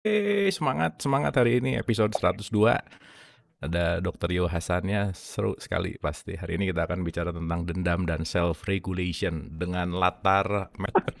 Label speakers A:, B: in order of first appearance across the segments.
A: Semangat semangat hari ini episode 102. Ada Dokter Yo Hasannya, seru sekali pasti. Hari ini kita akan bicara tentang dendam dan self regulation dengan latar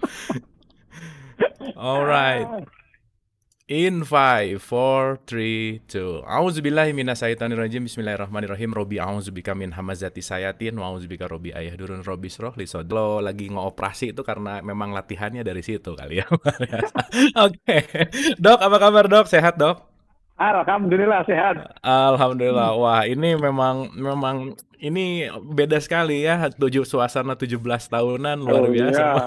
A: Alright.
B: Ah,
A: In 5, 4, 3, 2. Auzubillahi minasyaitonirrajim. Bismillahirrahmanirrahim. Robi auzubika min hamazati sayatin wa auzubika robi ayah durun robi sroh li sodri. Kalau lagi ngoperasi itu karena memang latihannya dari situ kali ya. Oke. Dok, apa kabar dok? Sehat dok?
B: Alhamdulillah sehat.
A: Alhamdulillah. Wah, ini memang memang ini beda sekali ya, suasana 17 tahunan luar
B: Oh
A: biasa.
B: ya,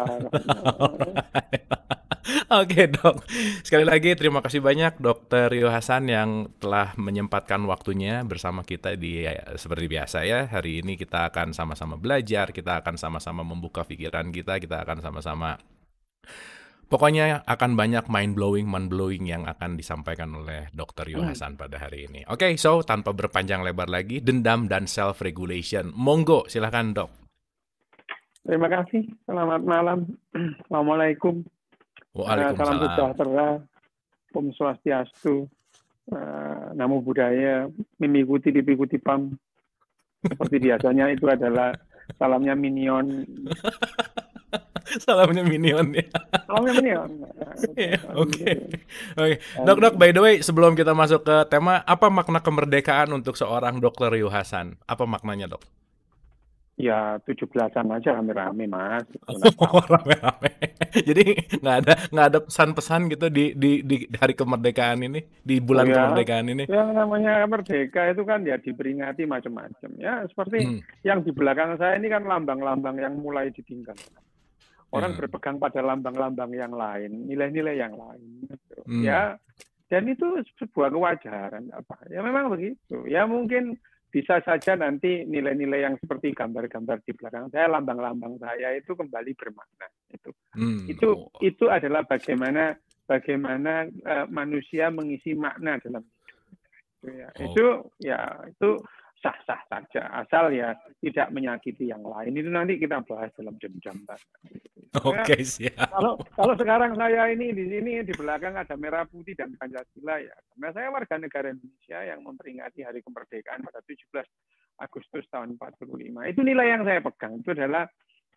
A: Oke, Dok. Sekali lagi terima kasih banyak Dokter Rio Hasan yang telah menyempatkan waktunya bersama kita di seperti biasa ya. Hari ini kita akan sama-sama belajar, kita akan sama-sama membuka pikiran kita akan sama-sama pokoknya akan banyak mind blowing yang akan disampaikan oleh Dr. Rio Hasan pada hari ini. Oke, so tanpa berpanjang lebar lagi, dendam dan self regulation. Monggo, silahkan dok.
B: terima kasih. Selamat malam. Assalamualaikum. Salam
A: Waalaikumsalam.
B: sejahtera. Om Swastiastu. Namo Buddhaya. Mimikuti dipikuti pam. Seperti biasanya itu adalah salamnya minion.
A: Salamnya minion ya.
B: Salamnya minion.
A: Oke. Oke. Dok, by the way, sebelum kita masuk ke tema, apa makna kemerdekaan untuk seorang Dr. Rio Hasan? Apa maknanya, Dok?
B: Ya 17-an aja rame-rame mas.
A: Oh, rame-rame. Jadi nggak ada pesan-pesan gitu di hari kemerdekaan ini, di
B: Oh
A: bulan
B: ya,
A: kemerdekaan ini.
B: yang namanya merdeka itu kan ya diperingati macam-macam. Ya seperti
A: Hmm.
B: yang di belakang saya ini kan lambang-lambang yang mulai ditinggal. Orang
A: Hmm.
B: berpegang pada lambang-lambang yang lain, nilai-nilai yang lain. Gitu.
A: Hmm.
B: Ya, dan itu sebuah kewajaran. Apa? Ya memang begitu. Ya mungkin bisa saja nanti nilai-nilai yang seperti gambar-gambar di belakang saya, lambang-lambang saya itu kembali bermakna.
A: Oh.
B: Itu adalah bagaimana manusia mengisi makna dalam
A: Oh.
B: itu sah-sah saja asal ya tidak menyakiti yang lain. Itu nanti kita bahas dalam jam-jam.
A: Oke, siap.
B: Kalau sekarang saya ini di sini di belakang ada merah putih dan Pancasila ya. Karena saya warga negara Indonesia yang memperingati hari kemerdekaan pada 17 Agustus tahun 45. Itu nilai yang saya pegang. Itu adalah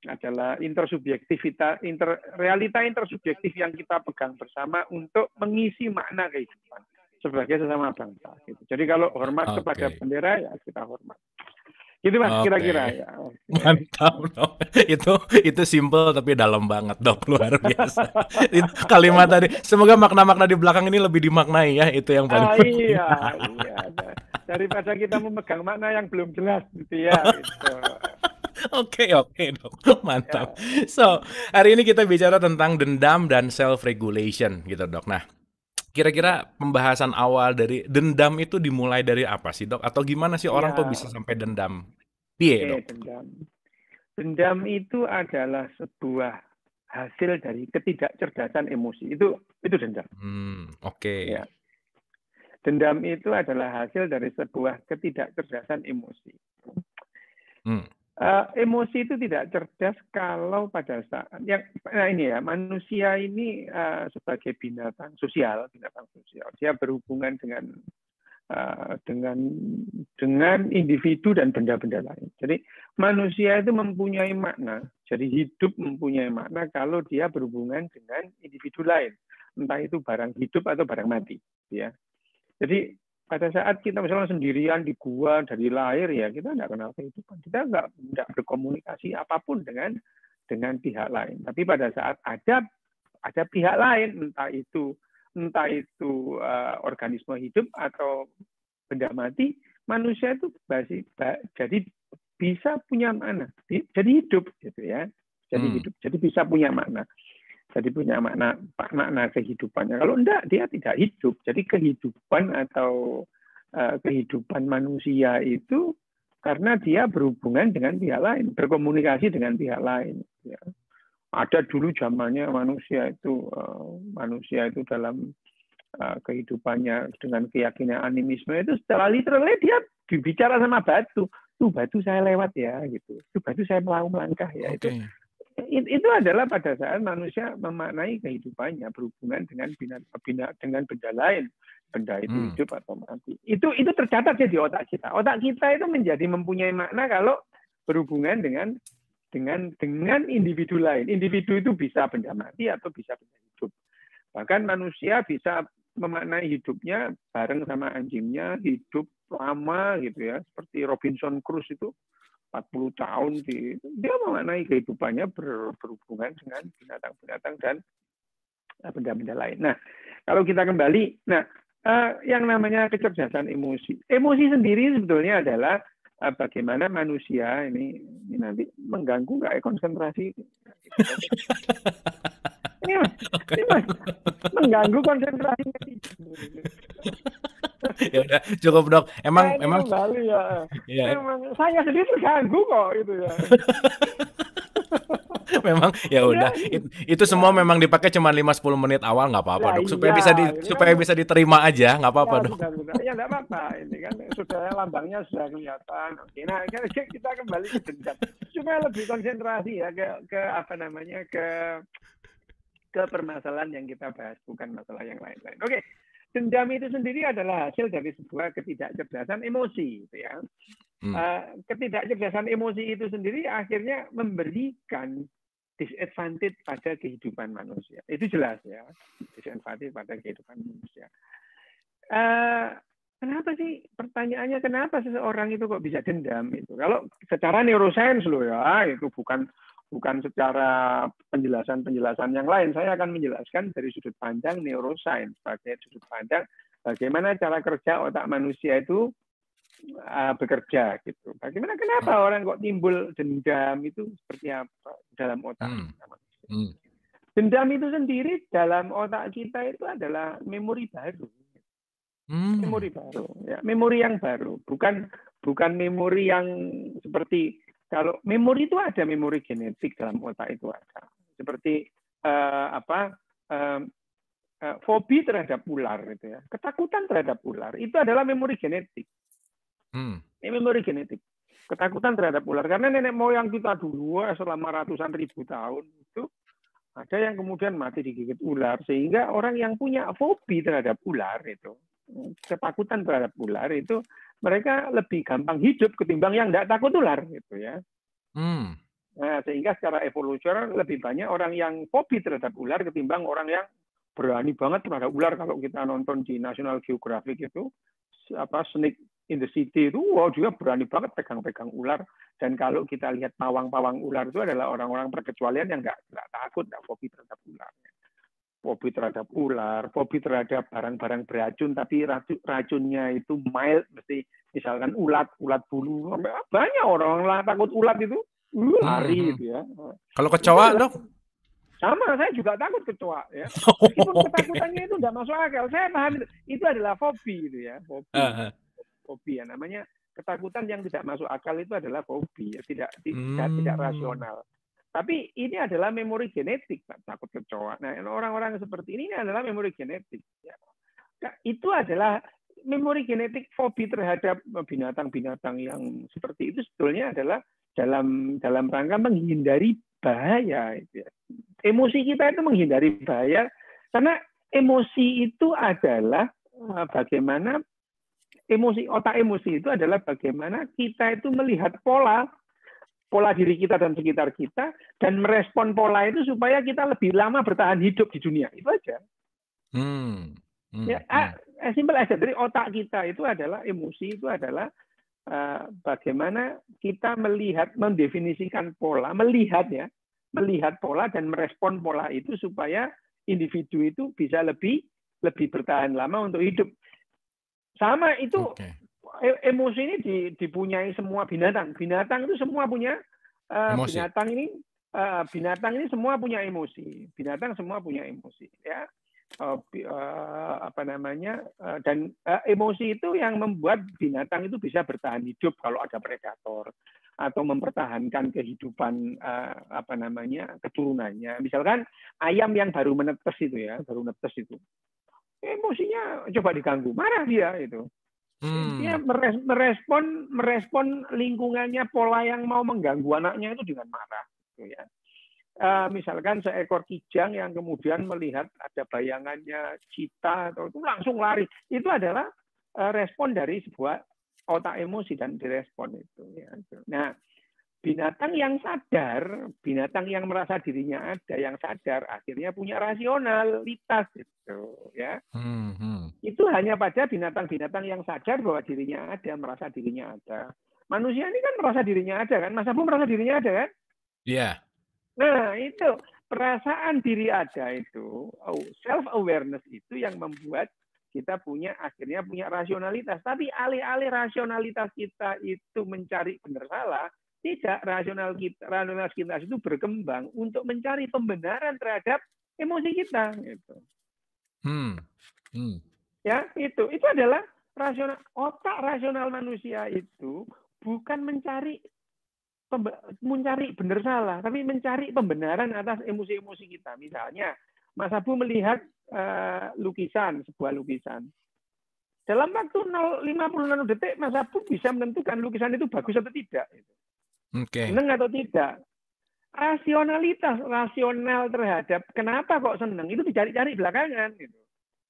B: realita intersubjektif yang kita pegang bersama untuk mengisi makna kehidupan sebagai sesama bangsa. Gitu. Jadi kalau hormat kepada bendera ya kita hormat. Gitu mas kira-kira ya.
A: Mantap dok. Itu simple tapi dalam banget dok, luar biasa. Itu kalimat tadi. Semoga makna-makna di belakang ini lebih dimaknai ya, itu yang paling penting.
B: Iya. Daripada kita memegang makna yang belum jelas gitu ya. Gitu.
A: Oke dok, mantap. So, hari ini kita bicara tentang dendam dan self-regulation gitu dok. Nah, kira-kira pembahasan awal dari dendam itu dimulai dari apa sih dok? Atau gimana sih orang kok bisa sampai dendam? Iya dok.
B: Dendam itu adalah sebuah hasil dari ketidakcerdasan emosi. Itu dendam.
A: Oke.
B: Ya. Dendam itu adalah hasil dari sebuah ketidakcerdasan emosi. Emosi itu tidak cerdas kalau pada saat manusia ini sebagai binatang sosial, dia berhubungan dengan individu dan benda-benda lain. Jadi manusia itu mempunyai makna. Jadi hidup mempunyai makna kalau dia berhubungan dengan individu lain, entah itu barang hidup atau barang mati. Ya. Jadi pada saat kita misalnya sendirian di gua dari lahir ya kita nggak kenal kehidupan, kita nggak berkomunikasi apapun dengan pihak lain. Tapi pada saat ada pihak lain, entah itu organisme hidup atau benda mati, manusia itu jadi bisa punya makna, jadi hidup gitu ya, jadi bisa punya makna. Jadi punya makna kehidupannya. Kalau enggak, dia tidak hidup. Jadi kehidupan atau kehidupan manusia itu karena dia berhubungan dengan pihak lain, berkomunikasi dengan pihak lain. Ya. Ada dulu zamannya manusia itu dalam kehidupannya dengan keyakinan animisme itu secara literally dia bicara sama batu. Tuh batu saya lewat ya gitu. Tuh batu saya melangkah ya itu. itu adalah pada saat manusia memaknai kehidupannya berhubungan dengan dengan benda lain, benda itu hidup atau mati. Itu tercatat ya di otak kita. Otak kita itu menjadi mempunyai makna kalau berhubungan dengan individu lain. Individu itu bisa benda mati atau bisa benda hidup. Bahkan manusia bisa memaknai hidupnya bareng sama anjingnya, hidup lama gitu ya, seperti Robinson Crusoe itu 40 tahun dia memaknai kehidupannya berhubungan dengan binatang-binatang dan benda-benda lain. Nah, kalau kita kembali, yang namanya kecerdasan emosi. Emosi sendiri sebetulnya adalah bagaimana manusia ini nanti mengganggu nggak konsentrasi. Ini mas, mengganggu konsentrasi.
A: Ya udah cukup dok. Emang
B: kembali ya.
A: Ya.
B: Memang saya sendiri terganggu kok itu ya.
A: Memang ya udah itu semua memang dipakai cuma 5-10 menit awal nggak apa-apa dok, supaya bisa diterima aja nggak apa-apa dok.
B: Ya nggak apa-apa, ini kan sudah lambangnya sudah kelihatan. Oke, nah kita kembali ke dendam supaya lebih konsentrasi ya ke apa namanya ke permasalahan yang kita bahas, bukan masalah yang lain-lain. Oke. Dendam itu sendiri adalah hasil dari sebuah ketidakcerdasan emosi, gitu ya. Ketidakcerdasan emosi itu sendiri akhirnya memberikan disadvantage pada kehidupan manusia. Itu jelas ya, disadvantage pada kehidupan manusia. Kenapa sih? Pertanyaannya kenapa seseorang itu kok bisa dendam itu? Kalau secara neuroscience loh ya, itu bukan secara penjelasan yang lain. Saya akan menjelaskan dari sudut pandang neuroscience, sebagai sudut pandang bagaimana cara kerja otak manusia itu bekerja gitu. Kenapa orang kok timbul dendam itu seperti apa dalam otak manusia? Dendam itu sendiri dalam otak kita itu adalah memori baru. Memori baru, ya, memori yang baru, bukan memori yang seperti. Kalau memori itu ada memori genetik dalam otak itu ada. Seperti fobi terhadap ular gitu ya. Ketakutan terhadap ular itu adalah memori genetik. Ini memori genetik. Ketakutan terhadap ular karena nenek moyang kita dulu selama ratusan ribu tahun itu ada yang kemudian mati digigit ular sehingga orang yang punya fobi terhadap ular itu, ketakutan terhadap ular itu mereka lebih gampang hidup ketimbang yang tidak takut ular gitu ya. Nah, sehingga secara evolusioner lebih banyak orang yang fobi terhadap ular ketimbang orang yang berani banget terhadap ular. Kalau kita nonton di National Geographic itu Snake in the City itu, wow, juga berani banget pegang-pegang ular. Dan kalau kita lihat pawang-pawang ular itu adalah orang-orang perkecualian yang nggak takut, nggak fobi terhadap ular. Fobi terhadap ular, fobi terhadap barang-barang beracun, tapi racunnya itu mild, mesti misalkan ulat bulu. Banyak orang takut ulat itu, lari gitu ya.
A: Kalau kecoa, dok?
B: Sama, saya juga takut kecoa ya. Meskipun ketakutannya itu nggak masuk akal, saya paham itu adalah fobi gitu ya, fobi ya, namanya ketakutan yang tidak masuk akal itu adalah fobi, ya, tidak rasional. Tapi ini adalah memori genetik, Pak, takut kecoa. Nah, orang-orang seperti ini adalah memori genetik. Ya. Nah, itu adalah memori genetik fobi terhadap binatang-binatang yang seperti itu sebetulnya adalah dalam rangka menghindari bahaya. Ya. Emosi kita itu menghindari bahaya karena emosi itu adalah bagaimana otak emosi itu adalah bagaimana kita itu melihat pola diri kita dan sekitar kita dan merespon pola itu supaya kita lebih lama bertahan hidup di dunia. Itu aja. Simple aja. Dari otak kita itu adalah emosi itu adalah bagaimana kita mendefinisikan pola, melihat pola dan merespon pola itu supaya individu itu bisa lebih bertahan lama untuk hidup. Sama itu. Emosi ini dipunyai semua binatang. Binatang itu semua punya binatang ini semua punya emosi. Binatang semua punya emosi, ya. Dan emosi itu yang membuat binatang itu bisa bertahan hidup kalau ada predator atau mempertahankan kehidupan keturunannya. Misalkan ayam yang baru menetes itu. Emosinya coba diganggu, marah dia itu. Dia merespon lingkungannya, pola yang mau mengganggu anaknya itu dengan marah, gitu ya. misalkan seekor kijang yang kemudian melihat ada bayangannya cita atau itu langsung lari, itu adalah respon dari sebuah otak emosi dan direspon itu. Ya. Nah, binatang yang sadar, binatang yang merasa dirinya ada, yang sadar, akhirnya punya rasionalitas itu. Ya, itu hanya pada binatang-binatang yang sadar bahwa dirinya ada, merasa dirinya ada. Manusia ini kan merasa dirinya ada kan, Mas Abu merasa dirinya ada kan?
A: Iya.
B: Nah, itu perasaan diri ada itu, self awareness itu yang membuat kita akhirnya punya rasionalitas. Tapi alih-alih rasionalitas kita itu mencari benar salah, tidak, rasionalitas kita itu berkembang untuk mencari pembenaran terhadap emosi kita. Gitu. Ya, itu adalah otak rasional manusia itu bukan mencari benar salah, tapi mencari pembenaran atas emosi-emosi kita. Misalnya, Mas Abu melihat sebuah lukisan. Dalam waktu 50 nanodetik, Mas Abu bisa menentukan lukisan itu bagus atau tidak. Senang atau tidak. Rasional terhadap kenapa kok senang, itu dicari-cari belakangan. Gitu.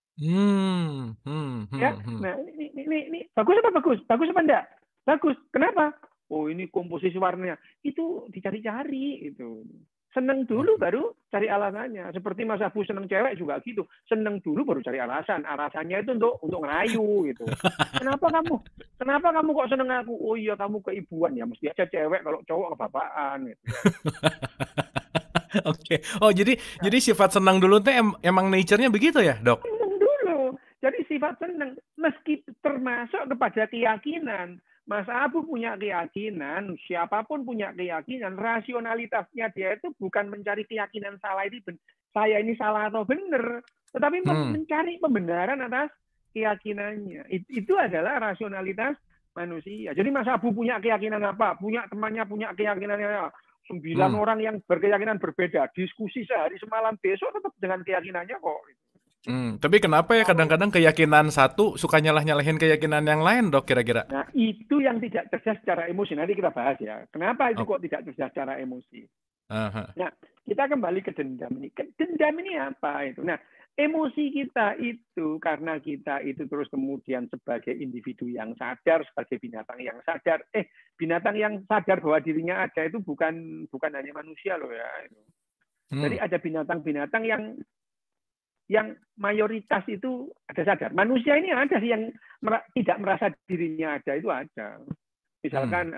B: Ya, nah ini bagus apa bagus? Bagus apa enggak? Bagus. Kenapa? Oh, ini komposisi warnanya. Itu dicari-cari itu. Seneng dulu baru cari alasannya. Seperti Mas Abu seneng cewek juga gitu. Seneng dulu baru cari alasan. Alasannya itu untuk ngerayu gitu. Kenapa kamu kok seneng aku? Oh iya, kamu keibuan ya. Mesti aja cewek, kalau cowok kebapaan gitu.
A: Oke. Oh, jadi sifat senang dulu tuh emang nature-nya begitu ya, Dok?
B: Seneng dulu. Jadi sifat seneng meski termasuk kepada keyakinan. Mas Abu punya keyakinan, siapapun punya keyakinan, rasionalitasnya dia itu bukan mencari keyakinan saya ini salah atau benar, tetapi mencari pembenaran atas keyakinannya. Itu adalah rasionalitas manusia. Jadi Mas Abu punya keyakinan apa? Temannya punya keyakinannya 9 orang yang berkeyakinan berbeda, diskusi sehari semalam, besok tetap dengan keyakinannya kok.
A: Tapi kenapa ya kadang-kadang keyakinan satu suka nyalahin keyakinan yang lain, Dok, kira-kira?
B: Nah, itu yang tidak cerdas secara emosi. Nanti kita bahas ya. Kenapa itu kok tidak cerdas secara emosi? Nah, kita kembali ke dendam ini. Dendam ini apa itu? Nah, emosi kita itu karena kita itu terus kemudian sebagai individu yang sadar, sebagai binatang yang sadar. Binatang yang sadar bahwa dirinya ada itu bukan hanya manusia loh ya. Jadi ada binatang-binatang yang mayoritas itu ada sadar. Manusia ini ada sih yang tidak merasa dirinya ada, itu ada. Misalkan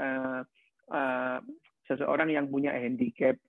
B: seseorang yang punya handicap,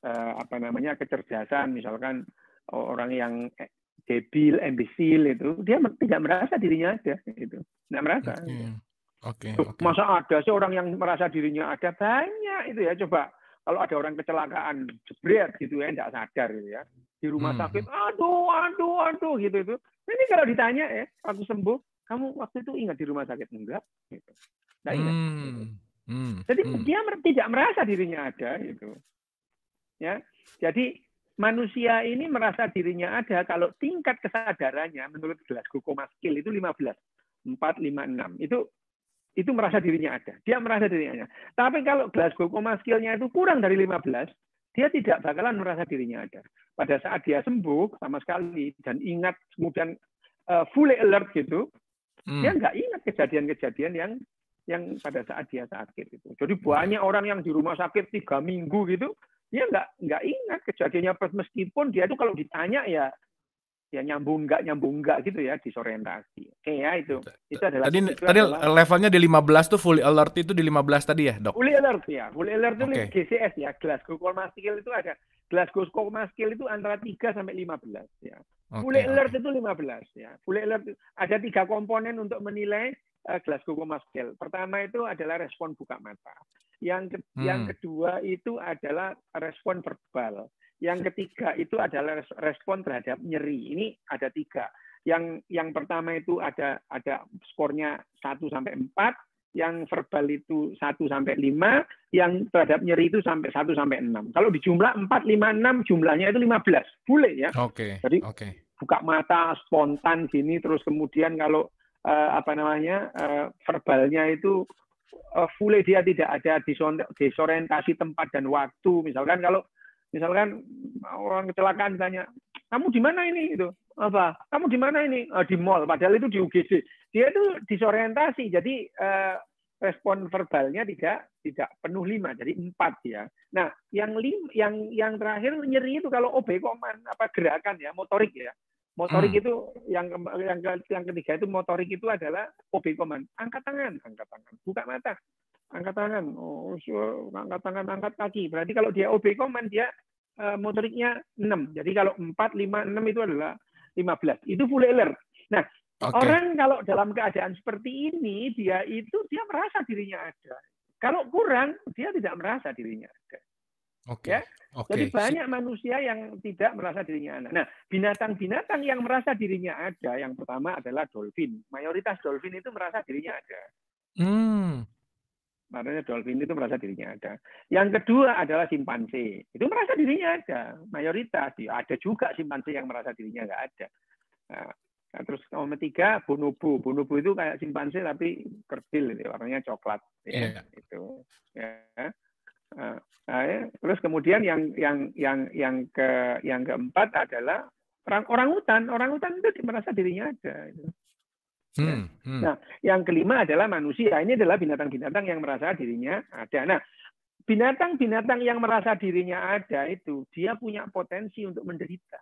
B: kecerdasan, misalkan orang yang debil, imbesil itu, dia tidak merasa dirinya ada, itu. Tidak merasa.
A: Okay.
B: Masa ada sih orang yang merasa dirinya ada? Banyak itu ya. Coba kalau ada orang kecelakaan jebret gitu ya, tidak sadar gitu ya. Di rumah sakit, aduh gitu itu. Ini kalau ditanya ya, waktu sembuh, kamu waktu itu ingat di rumah sakit? Enggak, gitu. Nggak ingat. Gitu. Jadi dia tidak merasa dirinya ada, gitu. Ya, jadi manusia ini merasa dirinya ada kalau tingkat kesadarannya menurut Glasgow Coma Scale itu 15, 4, 5, 6. Itu merasa dirinya ada. Dia merasa dirinya ada. Tapi kalau Glasgow Coma Scale-nya itu kurang dari 15, dia tidak bakalan merasa dirinya ada. Pada saat dia sembuh sama sekali dan ingat kemudian fully alert gitu, dia nggak ingat kejadian-kejadian yang pada saat dia sakit itu. Jadi banyak orang yang di rumah sakit 3 minggu gitu, dia nggak ingat kejadiannya, meskipun dia itu kalau ditanya ya nyambung nggak gitu ya, disorientasi. Oke ya, itu adalah
A: tadi levelnya di 15 tuh fully alert, itu di 15 tadi ya, Dok?
B: Fully alert ya. Fully alert itu GCS ya, Glasgow Coma Scale itu ada. Glasgow Coma Scale itu antara 3 sampai 15 ya. Fully alert itu 15 ya. Fully alert ada 3 komponen untuk menilai Glasgow Coma Scale. Pertama itu adalah respon buka mata. Yang kedua itu adalah respon verbal. Yang ketiga itu adalah respon terhadap nyeri. Ini ada 3. Yang pertama itu ada skornya 1 sampai 4, yang verbal itu 1 sampai 5, yang terhadap nyeri itu sampai 1 sampai 6. Kalau di jumlah 4, 5, 6 jumlahnya itu 15. Boleh ya. Jadi buka mata spontan gini, terus kemudian kalau verbalnya itu fully, dia tidak ada disorientasi tempat dan waktu. Misalkan kalau Misalkan orang kecelakaan ditanya, kamu di mana ini? Itu apa? Kamu di mana ini? Di mall. Padahal itu di UGD. Dia itu disorientasi. Jadi respon verbalnya tidak penuh 5, jadi 4 ya. Nah, yang terakhir nyeri itu kalau OB command apa gerakan ya, motorik ya. Motorik itu yang ketiga itu motorik itu adalah OB command. Angkat tangan, buka mata, angkat tangan, angkat tangan, angkat kaki. Berarti kalau dia OB command dia motoriknya 6. Jadi kalau 4, 5, 6 itu adalah 15. Itu full alert. Nah, orang kalau dalam keadaan seperti ini, dia merasa dirinya ada. Kalau kurang, dia tidak merasa dirinya ada. Ya? Jadi banyak manusia yang tidak merasa dirinya ada. Nah, binatang-binatang yang merasa dirinya ada, yang pertama adalah dolphin. Mayoritas dolphin itu merasa dirinya ada. Makanya dolphin itu merasa dirinya ada. Yang kedua adalah simpanse. Itu merasa dirinya ada. Mayoritas. Ya, ada juga simpanse yang merasa dirinya nggak ada. Nah, terus nomor 3 bonobo. Bonobo itu kayak simpanse tapi kerdil, warnanya coklat. Ya, itu. Ya. Nah, ya. Terus kemudian yang keempat adalah orangutan. Orangutan itu merasa dirinya ada. Ya. Nah, yang kelima adalah manusia. Ini adalah binatang-binatang yang merasa dirinya ada. Nah, binatang-binatang yang merasa dirinya ada itu dia punya potensi untuk menderita.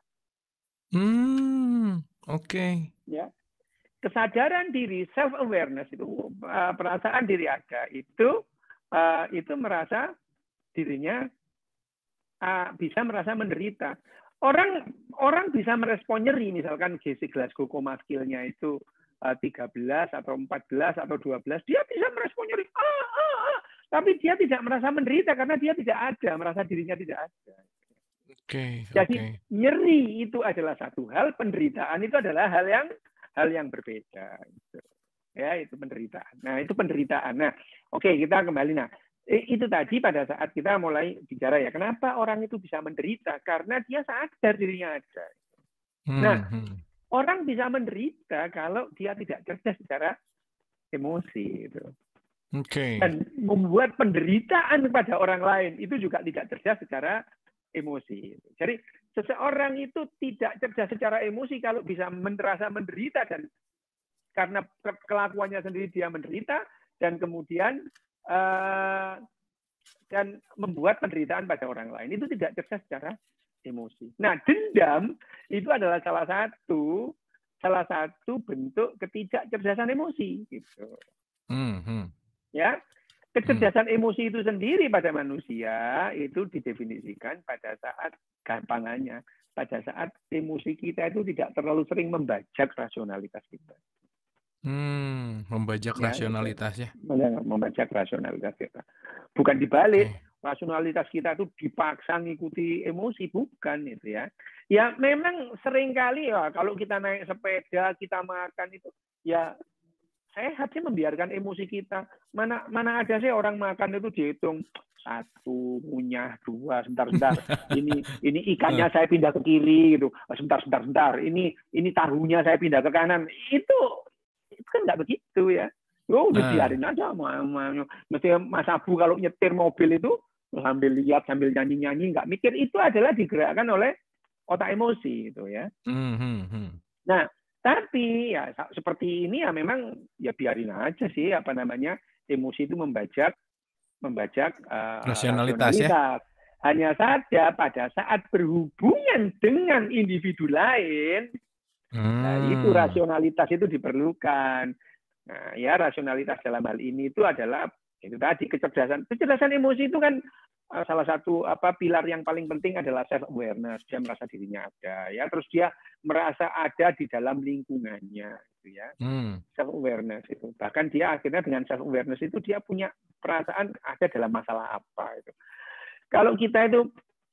B: Ya, kesadaran diri, self awareness itu perasaan diri ada itu merasa dirinya bisa merasa menderita. Orang bisa merespon nyeri, misalkan GC Glasgow Coma Skill-nya itu 13 atau 14 atau 12, dia bisa merespon nyeri. Tapi dia tidak merasa menderita karena dia tidak ada, merasa dirinya tidak ada. Jadi nyeri itu adalah satu hal, penderitaan itu adalah hal yang berbeda. Ya, itu penderitaan. Nah, itu penderitaan. Nah, oke, kita kembali. Nah, itu tadi pada saat kita mulai bicara ya, kenapa orang itu bisa menderita? Karena dia sadar dirinya ada. Nah, orang bisa menderita kalau dia tidak cerdas secara emosi. Gitu. Dan membuat penderitaan kepada orang lain itu juga tidak cerdas secara emosi. Jadi seseorang itu tidak cerdas secara emosi kalau bisa merasa menderita dan karena kelakuannya sendiri dia menderita dan kemudian dan membuat penderitaan pada orang lain itu tidak cerdas secara emosi. Nah, dendam itu adalah salah satu bentuk ketidakcerdasan emosi gitu. Ya. Kecerdasan emosi itu sendiri pada manusia itu didefinisikan pada saat gampangannya, pada saat emosi kita itu tidak terlalu sering membajak rasionalitas kita.
A: Membajak rasionalitas ya.
B: Membajak rasionalitas kita. Bukan dibalik, rasionalitas kita itu dipaksa ngikuti emosi, bukan itu ya. Ya memang seringkali ya kalau kita naik sepeda, kita makan itu ya sehat sih membiarkan emosi kita. Mana ada sih orang makan itu dihitung 1, ngunyah 2, sebentar. Ini ikannya saya pindah ke kiri gitu. Sebentar. Ini tahunya saya pindah ke kanan. Itu kan nggak begitu ya. Udah biarin aja. Mesti Mas Abu kalau nyetir mobil itu sambil lihat, sambil nyanyi-nyanyi, nggak mikir. Itu adalah digerakkan oleh otak emosi itu ya. Nah, tapi ya seperti ini ya memang ya biarin aja sih emosi itu membajak rasionalitas. Ya. Hanya saja pada saat berhubungan dengan individu lain, nah, itu rasionalitas itu diperlukan. Nah, ya rasionalitas dalam hal ini itu adalah itu tadi kecerdasan emosi itu kan salah satu pilar yang paling penting adalah self awareness. Dia merasa dirinya ada ya, terus dia merasa ada di dalam lingkungannya gitu ya. Self awareness itu. Bahkan dia akhirnya dengan self awareness itu dia punya perasaan ada dalam masalah apa itu. Kalau kita itu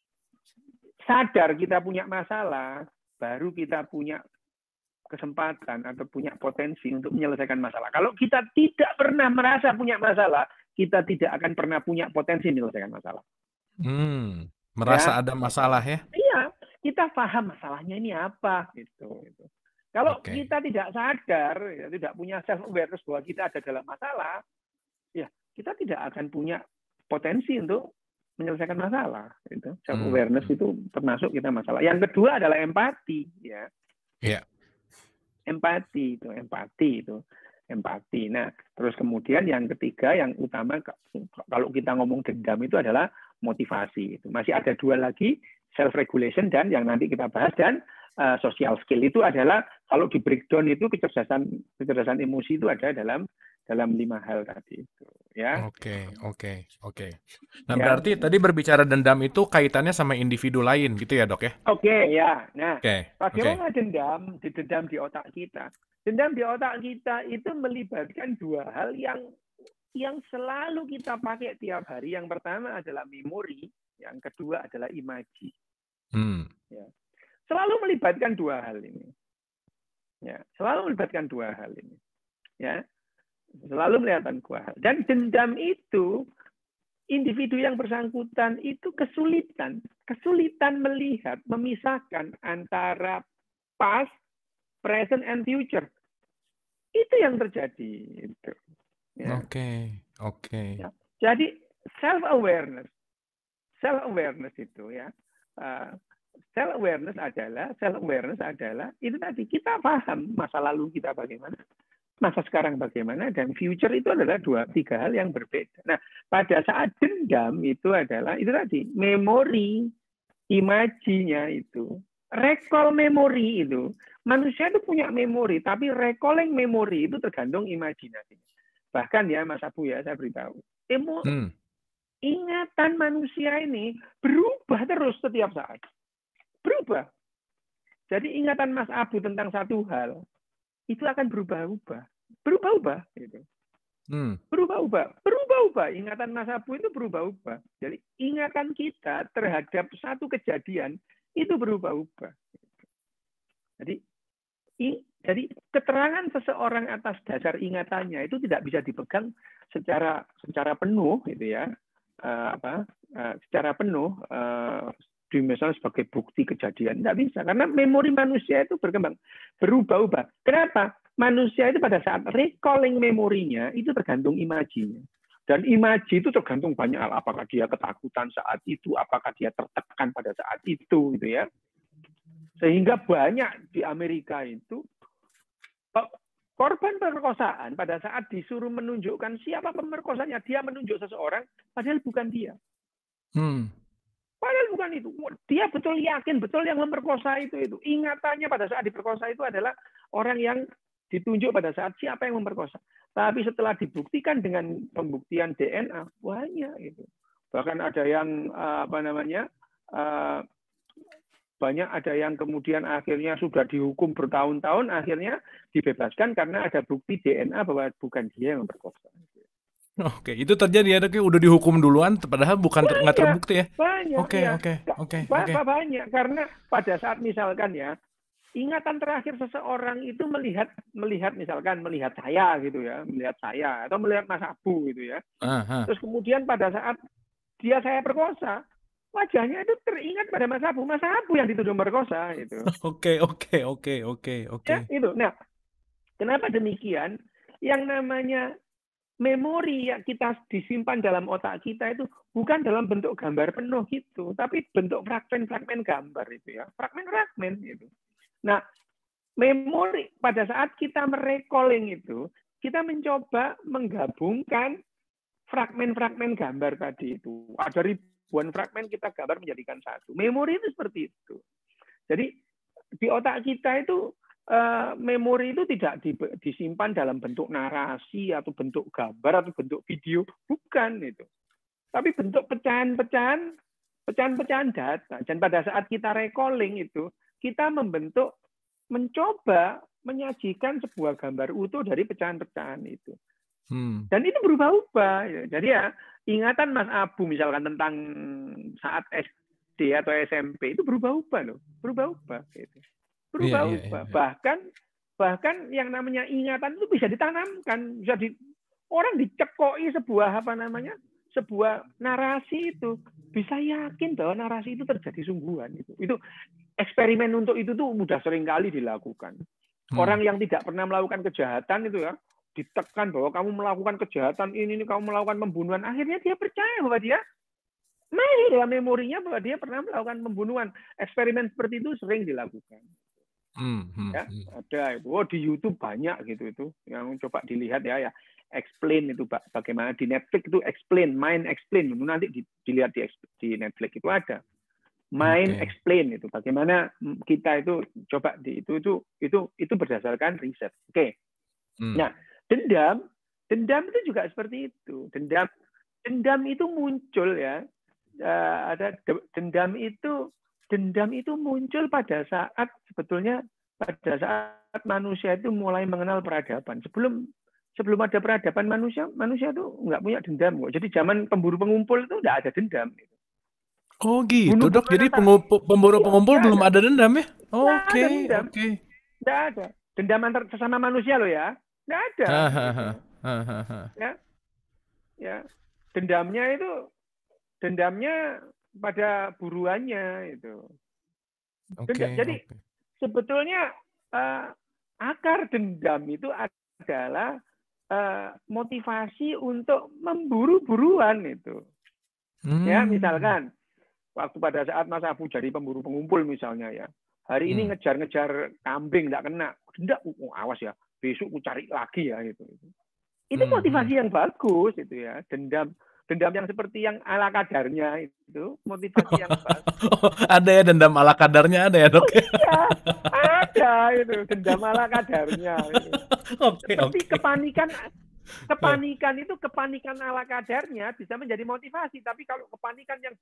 B: sadar kita punya masalah, baru kita punya kesempatan atau punya potensi untuk menyelesaikan masalah. Kalau kita tidak pernah merasa punya masalah, kita tidak akan pernah punya potensi menyelesaikan masalah.
A: Merasa ya, ada masalah ya?
B: Iya, kita paham masalahnya ini apa gitu. Kalau kita tidak sadar, ya, tidak punya self awareness bahwa kita ada dalam masalah, ya kita tidak akan punya potensi untuk menyelesaikan masalah. Itu self awareness itu termasuk kita masalah. Yang kedua adalah empati, ya.
A: Iya.
B: Empati itu. Nah, terus kemudian yang ketiga, yang utama kalau kita ngomong dendam itu adalah motivasi. Itu masih ada dua lagi, self regulation dan yang nanti kita bahas, dan social skill itu adalah kalau di breakdown itu kecerdasan emosi itu ada dalam 5 hal tadi itu, ya.
A: Oke. Nah,
B: Ya.
A: berarti tadi berbicara dendam itu kaitannya sama individu lain gitu ya, Dok ya?
B: Oke, ya. Nah,
A: Oke.
B: bagaimana dendam di otak kita? Dendam di otak kita itu melibatkan dua hal yang selalu kita pakai tiap hari. Yang pertama adalah memori, yang kedua adalah imaji. Ya. Selalu melibatkan dua hal ini. Ya, selalu melibatkan dua hal ini. Ya. Selalu melibatkan dua hal. Dan dendam itu individu yang bersangkutan itu kesulitan melihat, memisahkan antara past, present, and future. Itu yang terjadi. Itu. Ya.
A: Oke.
B: Ya. Jadi self awareness itu ya. Self awareness adalah itu tadi, kita paham masa lalu kita bagaimana, masa sekarang bagaimana, dan future itu adalah 2-3 hal yang berbeda. Nah, pada saat dendam itu adalah itu tadi, memori, imajinya itu, recall memori itu. Manusia itu punya memori, tapi recalling memori itu tergantung imajinasi. Bahkan ya Mas Abu ya, saya beritahu, ingatan manusia ini berubah terus setiap saat. Berubah. Jadi ingatan Mas Abu tentang satu hal itu akan berubah-ubah gitu. Berubah-ubah. Ingatan Mas Abu itu berubah-ubah. Jadi ingatan kita terhadap satu kejadian itu berubah-ubah. Jadi keterangan seseorang atas dasar ingatannya itu tidak bisa dipegang secara penuh, gitu ya. Secara penuh misalnya sebagai bukti kejadian, tidak bisa, karena memori manusia itu berkembang, berubah-ubah. Kenapa? Manusia itu pada saat recalling memorinya itu tergantung imajinya, dan imaji itu tergantung banyak hal, apakah dia ketakutan saat itu, apakah dia tertekan pada saat itu, gitu ya. Sehingga banyak di Amerika itu korban pemerkosaan pada saat disuruh menunjukkan siapa pemerkosanya, dia menunjuk seseorang padahal bukan dia. Padahal bukan itu. Dia betul yakin, betul yang memperkosa itu. Ingatannya pada saat diperkosa itu adalah orang yang ditunjuk pada saat siapa yang memperkosa. Tapi setelah dibuktikan dengan pembuktian DNA, banyak itu. Bahkan ada yang banyak ada yang kemudian akhirnya sudah dihukum bertahun-tahun, akhirnya dibebaskan karena ada bukti DNA bahwa bukan dia yang memperkosa.
A: Oke, itu terjadi ya, Dok, udah dihukum duluan padahal nggak terbukti ya.
B: Banyak.
A: Oke.
B: Banyak, karena pada saat misalkan ya, ingatan terakhir seseorang itu melihat misalkan melihat saya gitu ya, melihat saya atau melihat Mas Abu gitu ya. Terus kemudian pada saat saya perkosa, wajahnya itu teringat pada Mas Abu yang dituduh merkosa itu.
A: Oke.
B: Ya, itu. Nah, kenapa demikian? Yang namanya memori yang kita disimpan dalam otak kita itu bukan dalam bentuk gambar penuh gitu, tapi bentuk fragmen-fragmen gambar itu ya, fragmen-fragmen itu. Nah, memori pada saat kita merecalling itu, kita mencoba menggabungkan fragmen-fragmen gambar tadi itu. Ada ribuan fragmen kita gambar menjadikan satu. Memori itu seperti itu. Jadi di otak kita itu memori itu tidak disimpan dalam bentuk narasi atau bentuk gambar atau bentuk video, bukan itu. Tapi bentuk pecahan-pecahan data. Dan pada saat kita recalling itu, kita mencoba menyajikan sebuah gambar utuh dari pecahan-pecahan itu. Dan itu berubah-ubah. Jadi ya, ingatan Mas Abu misalkan tentang saat SD atau SMP itu berubah-ubah loh, berubah-ubah gitu. Berubah-ubah. Bahkan yang namanya ingatan itu bisa ditanamkan, orang dicekoi sebuah narasi itu, bisa yakin bahwa narasi itu terjadi sungguhan itu. Itu eksperimen untuk itu tuh udah sering kali dilakukan. Orang yang tidak pernah melakukan kejahatan itu ya, ditekan bahwa kamu melakukan kejahatan ini kamu melakukan pembunuhan, akhirnya dia percaya bahwa dia masih dalam memorinya bahwa dia pernah melakukan pembunuhan. Eksperimen seperti itu sering dilakukan. Ya, ada itu. Di YouTube banyak gitu itu. Yang coba dilihat ya. Explain itu bagaimana di Netflix itu Mind Explain. Nanti dilihat di Netflix itu ada. Mind Explain itu bagaimana kita itu coba itu berdasarkan riset. Oke. Nah, dendam itu juga seperti itu. Dendam itu muncul ya. Ada dendam itu muncul pada saat manusia itu mulai mengenal peradaban. Sebelum ada peradaban manusia itu nggak punya dendam kok. Jadi zaman pemburu pengumpul itu nggak ada dendam.
A: Oh gitu dok. Jadi pemburu pengumpul belum ada dendam ya? Oke.
B: Nggak ada. Dendam antar sesama manusia loh ya. Nggak ada. Ya. Dendamnya pada buruannya itu. Jadi sebetulnya akar dendam itu adalah motivasi untuk memburu buruan itu. Ya, misalkan waktu pada saat Mas Abu jadi pemburu pengumpul misalnya ya. Hari ini ngejar-ngejar kambing nggak kena. Awas ya, besok ku cari lagi ya itu. Itu motivasi yang bagus itu ya. Dendam yang seperti yang ala kadarnya itu motivasi yang bagus.
A: Ada ya dendam ala kadarnya ada ya dok?
B: Iya, ada itu dendam ala kadarnya. Seperti kepanikan itu kepanikan ala kadarnya bisa menjadi motivasi, tapi kalau kepanikan yang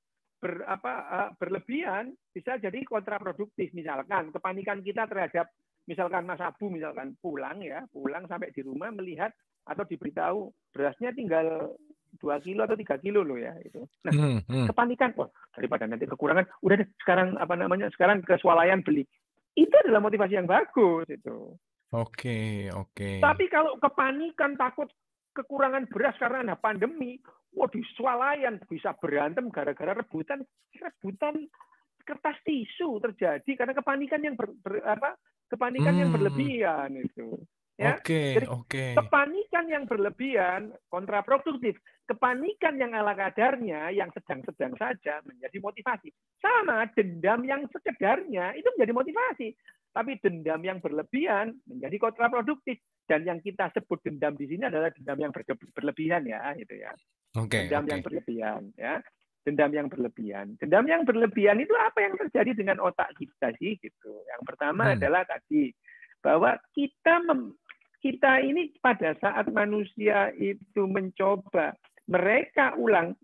B: berlebihan bisa jadi kontraproduktif. Misalkan kepanikan kita terhadap misalkan Mas Abu misalkan pulang sampai di rumah melihat atau diberitahu berasnya tinggal 2 kilo atau 3 kilo loh ya itu. Nah, kepanikan, daripada nanti kekurangan, udah deh sekarang ke swalayan beli. Itu adalah motivasi yang bagus itu.
A: Oke.
B: Tapi kalau kepanikan takut kekurangan beras karena ada pandemi, di swalayan bisa berantem gara-gara rebutan kertas tisu terjadi karena kepanikan yang yang berlebihan itu. Ya? Jadi kepanikan yang berlebihan kontraproduktif. Kepanikan yang ala kadarnya yang sedang-sedang saja menjadi motivasi. Sama dendam yang sekedarnya itu menjadi motivasi. Tapi dendam yang berlebihan menjadi kontraproduktif. Dan yang kita sebut dendam di sini adalah dendam yang berlebihan ya, itu ya. Dendam yang berlebihan ya. Dendam yang berlebihan itu apa yang terjadi dengan otak kita sih gitu. Yang pertama adalah tadi bahwa kita ini pada saat manusia itu mencoba mereka ulang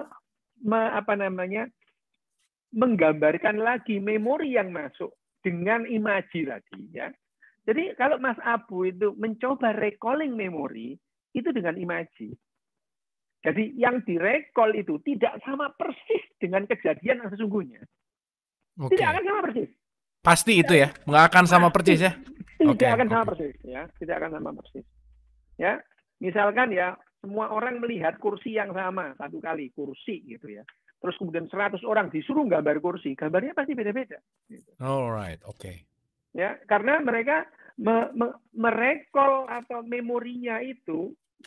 B: menggambarkan lagi memori yang masuk dengan imaji lagi ya. Jadi kalau Mas Abu itu mencoba recalling memori itu dengan imaji. Jadi yang direcall itu tidak sama persis dengan kejadian yang sesungguhnya. Tidak akan sama persis.
A: Pasti itu ya, nggak akan sama persis ya.
B: Tidak akan sama persis ya, tidak akan sama persis. Ya, misalkan ya semua orang melihat kursi yang sama satu kali kursi gitu ya. Terus kemudian 100 orang disuruh gambar kursi, gambarnya pasti beda-beda. Gitu.
A: Alright,
B: Ya, karena mereka merekol atau memorinya itu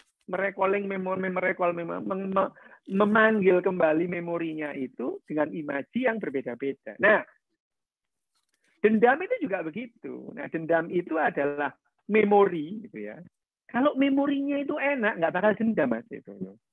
B: memanggil kembali memorinya itu dengan imaji yang berbeda-beda. Nah, dendam itu juga begitu. Nah, dendam itu adalah memori, gitu ya. Kalau memorinya itu enak, nggak bakal dendam mas itu.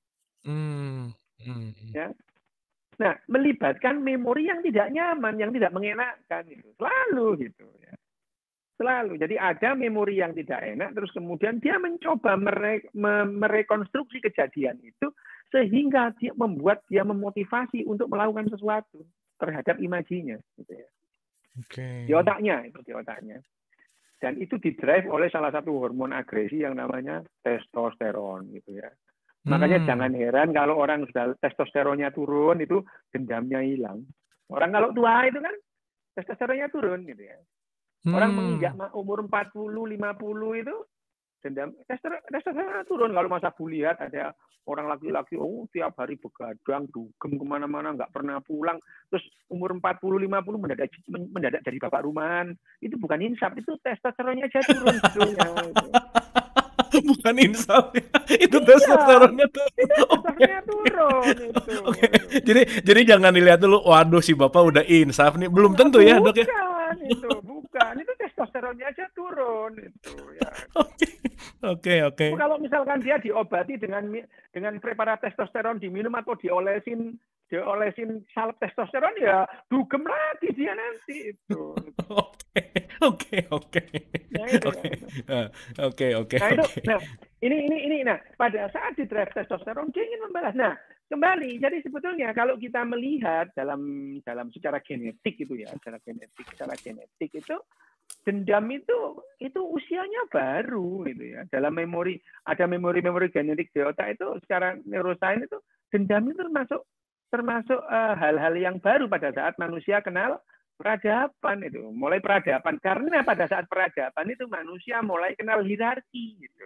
B: Ya. Nah, melibatkan memori yang tidak nyaman, yang tidak mengenakkan, gitu. Selalu gitu. Ya. Selalu. Jadi ada memori yang tidak enak, terus kemudian dia mencoba merekonstruksi kejadian itu sehingga dia membuat dia memotivasi untuk melakukan sesuatu terhadap imajinya. Gitu ya. Di otaknya. Dan itu didrive oleh salah satu hormon agresi yang namanya testosteron. Gitu ya. Makanya jangan heran kalau orang sudah testosteronnya turun, itu dendamnya hilang. Orang kalau tua itu kan testosteronnya turun. Gitu ya. Orang menginjak umur 40, 50 itu dendam testosteron turun. Kalau Mas Abu lihat ada orang laki-laki tiap hari begadang, dugem kemana-mana, nggak pernah pulang. Terus umur 40, 50 mendadak jadi bapak rumahan. Itu bukan insaf, itu testosteronnya aja turun.
A: bukan insaf ya. Itu
B: Iya,
A: testosteronnya tuh.
B: itu
A: Oke.
B: testosteronnya turun itu.
A: Oke. Jadi jangan dilihat dulu, waduh si Bapak udah insaf nih. Belum
B: Wah,
A: tentu ya, Dok ya.
B: bukan itu, bukan. Itu testosteronnya aja turun itu ya.
A: Oke. Oke, oke.
B: Kalau misalkan dia diobati dengan preparat testosteron diminum atau diolesin salep testosteron ya dugem lagi dia nanti itu.
A: Oke. Oke, oke.
B: Nah itu ya
A: Oke.
B: itu.
A: Oke, oke,
B: Nah itu,
A: oke.
B: nah ini, nah pada saat di drive testosteron dia ingin membalas. Nah kembali, jadi sebetulnya kalau kita melihat dalam secara genetik itu ya, secara genetik itu dendam itu usianya baru gitu ya. Dalam memori ada memori genetik di otak itu secara neuroscience itu dendam itu termasuk hal-hal yang baru pada saat manusia kenal peradaban itu. Mulai peradaban karena pada saat peradaban itu manusia mulai kenal hierarki gitu.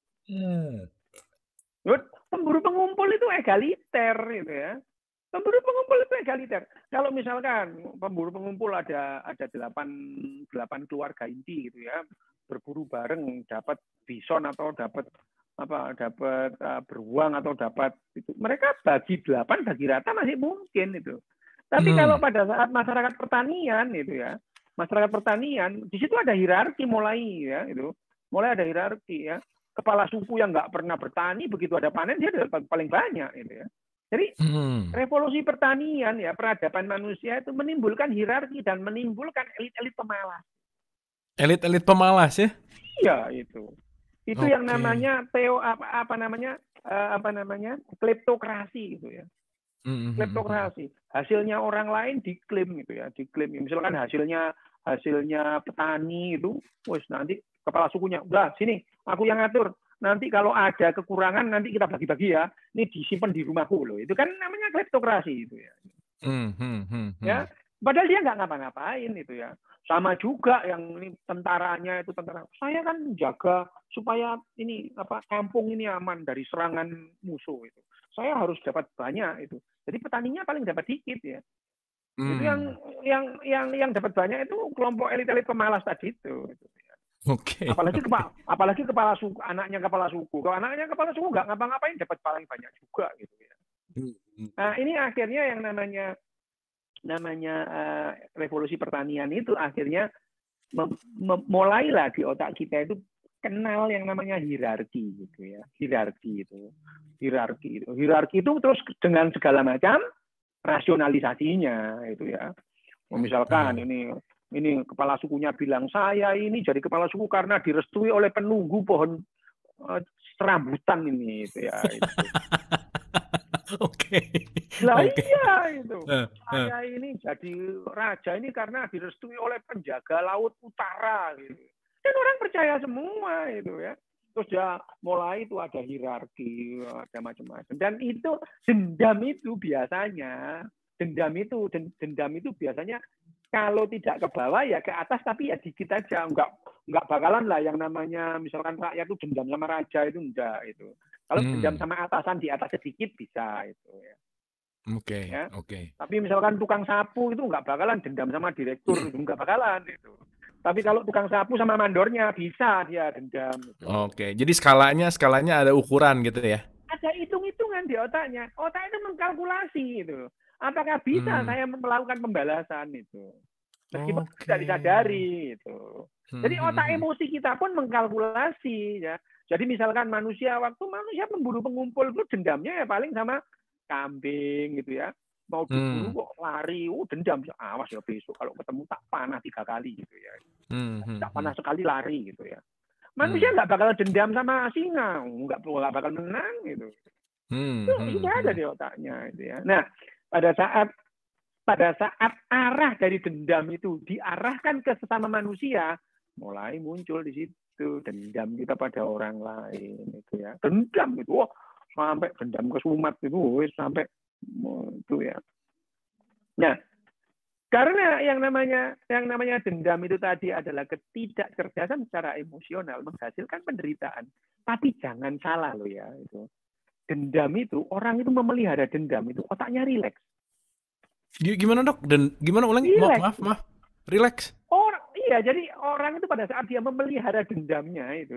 B: Pemburu pengumpul itu egaliter gitu ya. Pemburu pengumpul itu egaliter. Kalau misalkan pemburu pengumpul ada 8 keluarga inti gitu ya, berburu bareng dapat bison atau dapat beruang atau dapat itu. Mereka bagi 8 bagi rata masih mungkin itu. Tapi kalau pada saat masyarakat pertanian itu ya, masyarakat pertanian di situ ada hierarki mulai ya itu. Mulai ada hierarki ya. Kepala suku yang nggak pernah bertani begitu ada panen dia dapat paling banyak itu ya. Jadi revolusi pertanian ya peradaban manusia itu menimbulkan hierarki dan menimbulkan elit-elit pemalas.
A: Elit-elit pemalas ya?
B: Iya itu. Itu yang namanya kleptokrasi gitu ya. Kleptokrasi. Hasilnya orang lain diklaim gitu ya, diklaim. Misalkan hasilnya petani itu, wes nanti kepala sukunya, udah sini aku yang ngatur. Nanti kalau ada kekurangan nanti kita bagi-bagi ya. Ini disimpan di rumahku loh. Itu kan namanya kleptokrasi itu ya. Ya, padahal dia nggak ngapa-ngapain itu ya. Sama juga yang ini tentaranya itu tentara. Saya kan jaga supaya ini kampung ini aman dari serangan musuh itu. Saya harus dapat banyak itu. Jadi petaninya paling dapat dikit ya. Itu yang dapat banyak itu kelompok elit-elit pemalas tadi itu.
A: Oke.
B: Apalagi kepala suku, anaknya kepala suku. Kalau anaknya kepala suku nggak ngapa-ngapain dapat paling banyak juga gitu ya. Nah, ini akhirnya yang namanya revolusi pertanian itu akhirnya mulailah di otak kita itu kenal yang namanya hierarki gitu ya. Hierarki itu terus dengan segala macam rasionalisasinya itu ya. Misalkan ini kepala sukunya bilang saya ini jadi kepala suku karena direstui oleh penunggu pohon serambutan ini itu ya.
A: Oke.
B: Lah iya itu. Saya ini jadi raja ini karena direstui oleh penjaga laut utara gitu. Dan orang percaya semua itu ya. Terus ya mulai itu ada hierarki, ada macam-macam. Dan itu dendam itu biasanya kalau tidak ke bawah ya ke atas tapi ya dikit aja. Enggak bakalan lah yang namanya misalkan rakyat itu dendam sama raja itu enggak itu. Kalau dendam sama atasan di atas sedikit bisa itu ya.
A: Oke.
B: Tapi misalkan tukang sapu itu nggak bakalan dendam sama direktur itu nggak bakalan itu. Tapi kalau tukang sapu sama mandornya bisa dia dendam. Gitu.
A: Oke, jadi skalanya ada ukuran gitu ya?
B: Ada hitung-hitungan di otaknya. Otak itu mengkalkulasi gitu. Apakah bisa saya melakukan pembalasan itu? Meskipun tidak disadari itu. Jadi otak emosi kita pun mengkalkulasi ya. Jadi misalkan manusia memburu pengumpul itu dendamnya ya paling sama kambing gitu ya. Mau diburu kok lari, dendam, awas ya besok kalau ketemu tak panah 3 kali gitu ya. Tak panah sekali lari gitu ya. Manusia nggak bakal dendam sama singa, nggak bakal menang gitu. Itu sudah ada di otaknya gitu ya. Nah, pada saat arah dari dendam itu diarahkan ke sesama manusia, mulai muncul di situ dendam kita pada orang lain itu ya. Dendam itu, sampai dendam kesumat itu sampai itu ya. Nah, karena yang namanya dendam itu tadi adalah ketidakcerdasan secara emosional menghasilkan penderitaan. Tapi jangan salah loh ya itu. Dendam itu orang itu memelihara dendam itu otaknya rileks.
A: Gimana dok? Dan gimana ulangi? Maaf. Rileks.
B: Iya, jadi orang itu pada saat dia memelihara dendamnya itu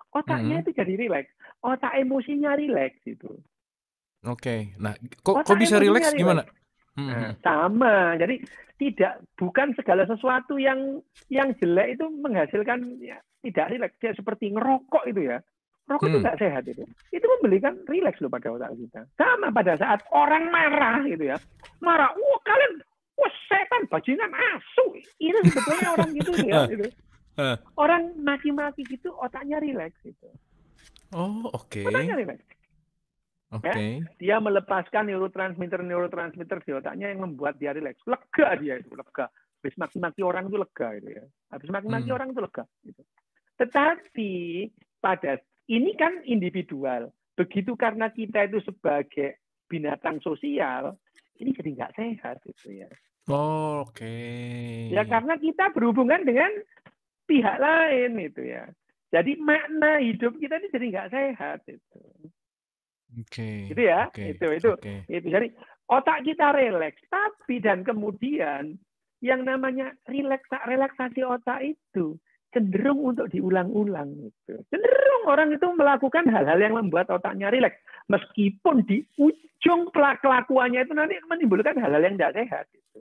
B: Otaknya itu jadi rileks. Otak emosinya rileks itu.
A: Oke. Nah, kok
B: Otak
A: bisa
B: emosinya
A: rileks
B: rileks.
A: gimana? Hmm,
B: Nah,
A: hmm.
B: sama. Jadi bukan segala sesuatu yang jelek itu menghasilkan ya, tidak rileks. Ya, seperti ngerokok itu ya. Rokok itu
A: Hmm.
B: nggak sehat itu. Itu memberikan rileks loh pada otak kita. Sama pada saat orang marah gitu ya. Marah, wah kalian, wah setan, bajingan, asu. Itu sebetulnya orang gitu ya. Itu. Orang maki-maki gitu otaknya rileks gitu.
A: Oh,
B: Otaknya
A: oke.
B: rileks. Ya,
A: Oke.
B: dia melepaskan neurotransmitter di otaknya yang membuat dia rileks. Lega dia itu, lega. Habis maki-maki orang itu lega itu ya. Habis maki-maki orang itu lega gitu. Tetapi pada ini kan individual. Begitu karena kita itu sebagai binatang sosial, ini jadi nggak sehat itu ya.
A: Oke.
B: Ya karena kita berhubungan dengan pihak lain itu ya. Jadi makna hidup kita ini jadi nggak sehat itu.
A: Oke.
B: Gitu ya.
A: Oke.
B: Itu.
A: Oke.
B: Jadi otak kita rileks, tapi dan kemudian yang namanya relaksasi otak itu cenderung untuk diulang-ulang itu. Cenderung orang itu melakukan hal-hal yang membuat otaknya rileks, meskipun di ujung kelakuannya itu nanti menimbulkan hal-hal yang tidak sehat itu.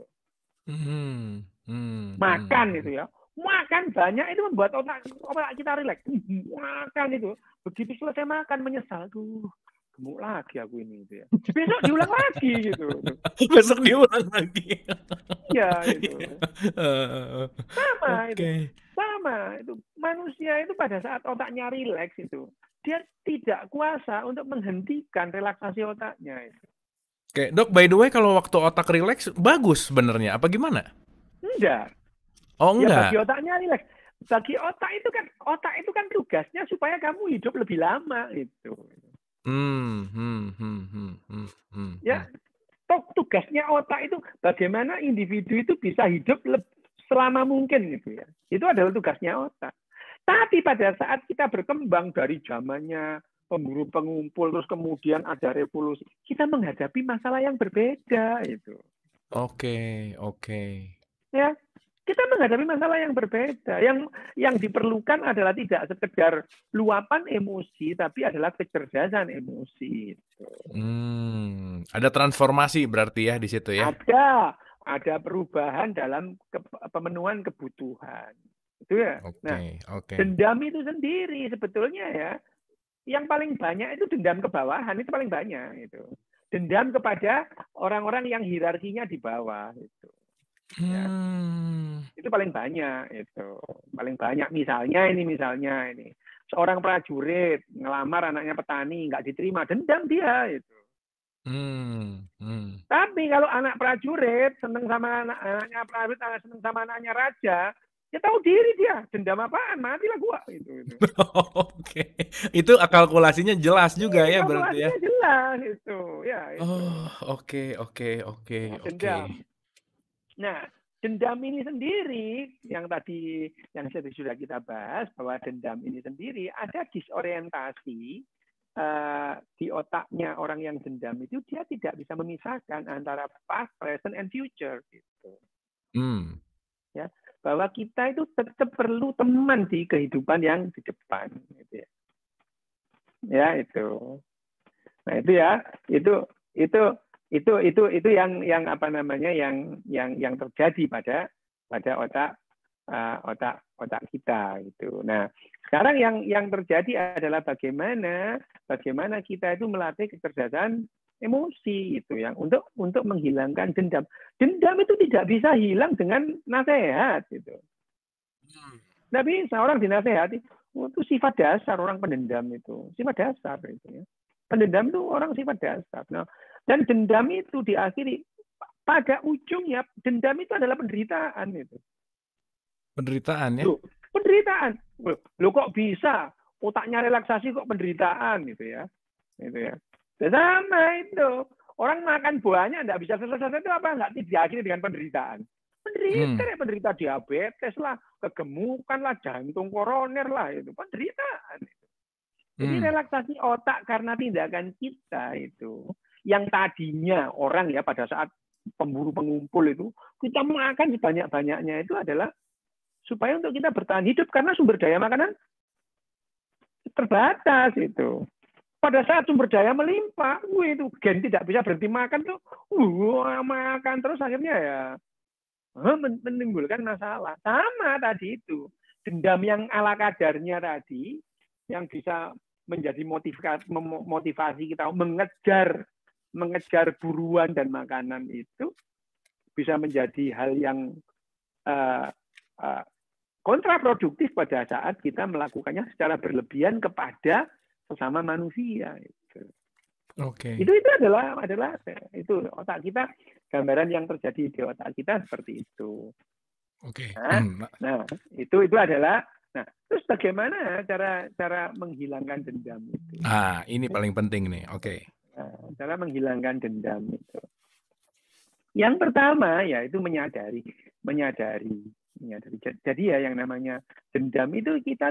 B: Makan itu ya. Makan banyak itu membuat otak kita rileks. Makan itu. Begitu selesai makan menyesal. Tuh, gemuk lagi aku ini gitu ya. Besok diulang lagi gitu.
A: Besok diulang lagi.
B: Ya itu. Sama itu.
A: Oke.
B: Sama itu. Manusia itu pada saat otaknya rileks itu, dia tidak kuasa untuk menghentikan relaksasi otaknya itu.
A: Oke, Dok, by the way kalau waktu otak rileks bagus sebenarnya apa gimana?
B: Enggak.
A: Oh,
B: Ya bagi
A: enggak.
B: otaknya rileks. Bagi otak itu kan tugasnya supaya kamu hidup lebih lama itu. Ya, tugasnya otak itu bagaimana individu itu bisa hidup selama mungkin gitu ya. Itu adalah tugasnya otak. Tapi pada saat kita berkembang dari zamannya pemburu pengumpul terus kemudian ada revolusi, kita menghadapi masalah yang berbeda itu.
A: Oke.
B: Ya, kita menghadapi masalah yang berbeda. Yang diperlukan adalah tidak sekedar luapan emosi, tapi adalah kecerdasan emosi. Itu.
A: Ada transformasi berarti ya di situ ya?
B: Ada perubahan dalam pemenuhan kebutuhan. Itu ya. Nah,
A: Oke.
B: dendam itu sendiri sebetulnya ya, yang paling banyak itu dendam ke bawahan itu paling banyak itu. Dendam kepada orang-orang yang hierarkinya di bawah itu. Ya. Itu paling banyak itu. Paling banyak misalnya ini. Seorang prajurit ngelamar anaknya petani nggak diterima, dendam dia itu. Tapi kalau anak prajurit seneng sama anaknya prajurit, seneng sama anaknya raja, ya tahu diri dia, dendam apaan, matilah gua itu.
A: Oke. Itu kalkulasinya jelas juga ya berarti ya?
B: Kalkulasinya jelas itu, ya itu.
A: Oh, oke.
B: Ya, dendam. Nah, dendam ini sendiri yang sudah kita bahas bahwa dendam ini sendiri ada disorientasi di otaknya orang yang dendam itu dia tidak bisa memisahkan antara past, present, and future gitu. Ya, bahwa kita itu tetap perlu teman di kehidupan yang di depan gitu ya. Ya itu. Nah, itu ya, itu yang apa namanya yang terjadi pada otak kita gitu. Nah, sekarang yang terjadi adalah bagaimana kita itu melatih kecerdasan emosi itu yang untuk menghilangkan dendam. Dendam itu tidak bisa hilang dengan nasihat gitu. Nggak bisa orang dinasehati. Itu sifat dasar orang pendendam itu. Sifat dasar itu ya. Pendendam itu orang sifat dasar. Nah, dan dendam itu diakhiri pada ujungnya dendam itu adalah penderitaan itu.
A: Penderitaan ya?
B: Penderitaan. Loh kok bisa? Otaknya relaksasi kok penderitaan gitu ya. Gitu ya. Sama itu. Orang makan buahnya nggak bisa selesai itu apa nggak diakhiri dengan penderitaan. Penderita diabetes lah, kegemukan lah, jantung koroner lah itu penderitaan. Jadi relaksasi otak karena tindakan kita itu yang tadinya orang ya pada saat pemburu pengumpul itu kita makan sebanyak-banyaknya itu adalah supaya untuk kita bertahan hidup karena sumber daya makanan terbatas itu. Pada saat sumber daya melimpah, itu gen tidak bisa berhenti makan tuh, makan terus akhirnya ya menimbulkan masalah. Sama tadi itu, dendam yang ala kadarnya tadi, yang bisa menjadi motivasi kita mengejar buruan dan makanan itu bisa menjadi hal yang kontraproduktif pada saat kita melakukannya secara berlebihan kepada sesama manusia.
A: Oke.
B: Itu adalah itu otak kita, gambaran yang terjadi di otak kita seperti itu.
A: Oke.
B: Nah, itu adalah. Nah, terus bagaimana cara menghilangkan dendam itu?
A: Ini paling penting nih. Oke.
B: Nah, cara menghilangkan dendam itu. Yang pertama yaitu menyadari. Jadi ya yang namanya dendam itu kita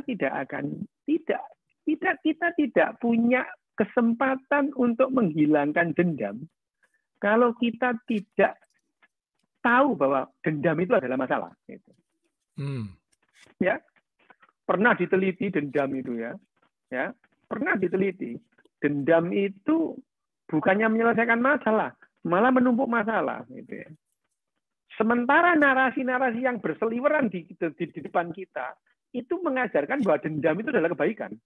B: tidak punya kesempatan untuk menghilangkan dendam kalau kita tidak tahu bahwa dendam itu adalah masalah. Gitu. Ya, pernah diteliti dendam itu ya, pernah diteliti dendam itu bukannya menyelesaikan masalah, malah menumpuk masalah. Gitu ya. Sementara narasi-narasi yang berseliweran di depan kita itu mengajarkan bahwa dendam itu adalah kebaikan.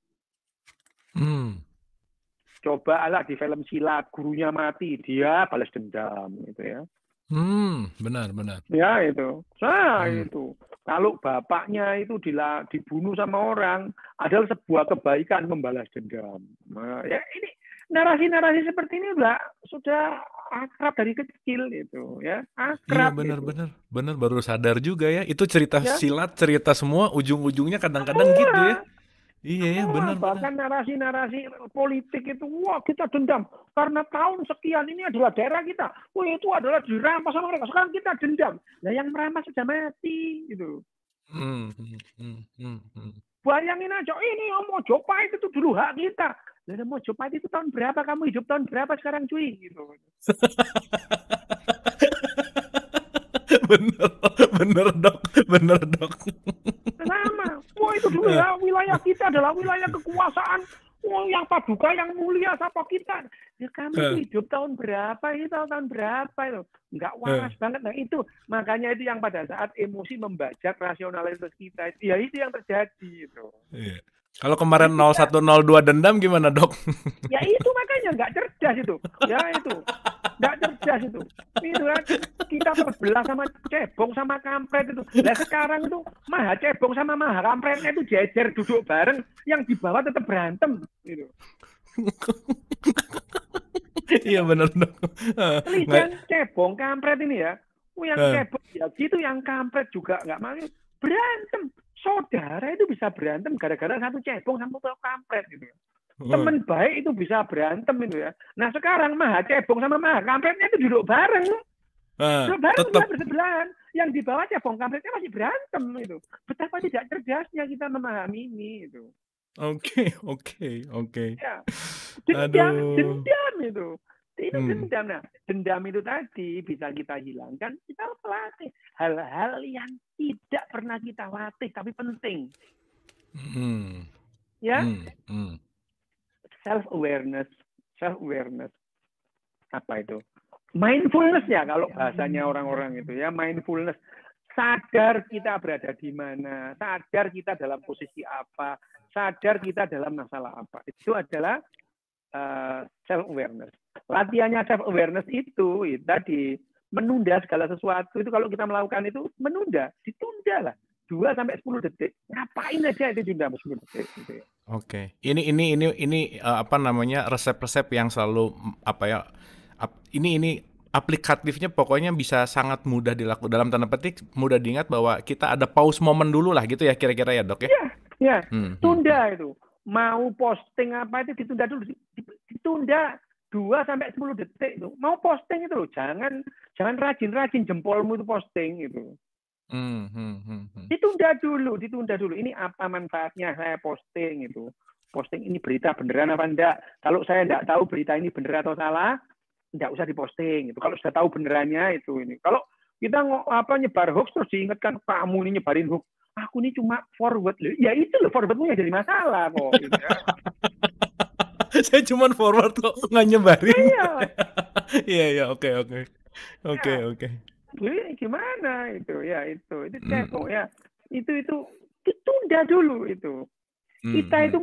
B: Coba di film silat, gurunya mati, dia balas dendam, gitu ya.
A: Benar.
B: Ya itu. Itu. Kalau bapaknya itu dibunuh sama orang, adalah sebuah kebaikan membalas dendam. Ya ini narasi-narasi seperti ini sudah akrab dari kecil itu ya, akrab.
A: Iya benar baru sadar juga ya, itu cerita silat, cerita semua ujung-ujungnya kadang-kadang gitu ya. Iya ya, benar.
B: Bahkan narasi-narasi politik itu, kita dendam karena tahun sekian ini adalah daerah kita, itu adalah dirampas sama mereka, sekarang kita dendam. Nah yang merampas sudah mati gitu. Bayangin aja, ini Mojopahit itu dulu hak kita. Lah Mojopahit itu tahun berapa, kamu hidup tahun berapa sekarang cuy gitu.
A: Bener dok.
B: Sama. Itu dulu ya, wilayah kita adalah wilayah kekuasaan. Yang paduka yang mulia siapa kita. Ya kamu itu hidup tahun berapa itu, tahun berapa itu. Nggak waras banget. Nah itu, makanya itu yang pada saat emosi membajak rasionalitas kita. Ya itu yang terjadi itu.
A: Iya. Kalau kemarin 0102 dendam gimana dok?
B: Ya itu makanya nggak cerdas itu. Ya itu. Nggak cerdas itu. Itu kan kita terbelah sama cebong sama kampret itu. Nah sekarang itu maha cebong sama maha kampretnya itu jejer duduk bareng, yang di bawah tetap berantem gitu.
A: Iya benar dok.
B: Yang cebong kampret ini ya, yang cebong ya gitu, yang kampret juga nggak mau berantem. Saudara itu bisa berantem gara-gara satu cebong sama kampret gitu. Teman baik itu bisa berantem itu ya. Nah sekarang maha cebong sama maha kampretnya itu duduk bareng. Duduk bareng tetap bersebelahan. Yang di bawah cebong kampretnya masih berantem itu. Betapa tidak cerdasnya kita memahami ini itu.
A: Oke.
B: Ya. Dendam itu. Itu dendam. Nah, dendam itu tadi bisa kita hilangkan, kita latih hal-hal yang tidak pernah kita latih tapi penting. Ya. Self awareness. Apa itu? Mindfulness ya kalau bahasanya orang-orang itu ya, mindfulness. Sadar kita berada di mana, sadar kita dalam posisi apa, sadar kita dalam masalah apa. Itu adalah self awareness. Latihannya self awareness itu tadi menunda segala sesuatu itu, kalau kita melakukan itu ditunda lah 2-10 detik. Ngapain aja itu ditunda 10 detik gitu ya.
A: Oke. Ini apa namanya, resep-resep yang selalu ini aplikatifnya pokoknya bisa sangat mudah dilakukan, dalam tanda petik mudah diingat bahwa kita ada pause momen dulu lah gitu ya kira-kira ya dok ya.
B: Iya. Tunda itu. Mau posting apa itu ditunda dulu. Ditunda 2-10 detik itu. Mau posting itu loh, jangan rajin-rajin jempolmu itu posting itu. Ditunda dulu. Ini apa manfaatnya saya posting itu? Posting ini berita beneran apa enggak? Kalau saya enggak tahu berita ini bener atau salah, enggak usah diposting itu. Kalau sudah tahu benerannya itu ini. Kalau kita nyebar hoax terus diingatkan kamu ini nyebarin hoax, aku ini cuma forward loh. Ya itu loh, forwardmu yang jadi masalah kok. Gitu ya.
A: Saya cuma forward kok, nggak nyebarin.
B: Iya.
A: Iya, oke.
B: Ya,
A: Oke.
B: ini gimana itu ya itu
A: Hmm,
B: ceko ya itu ditunda dulu itu. Kita itu
A: hmm,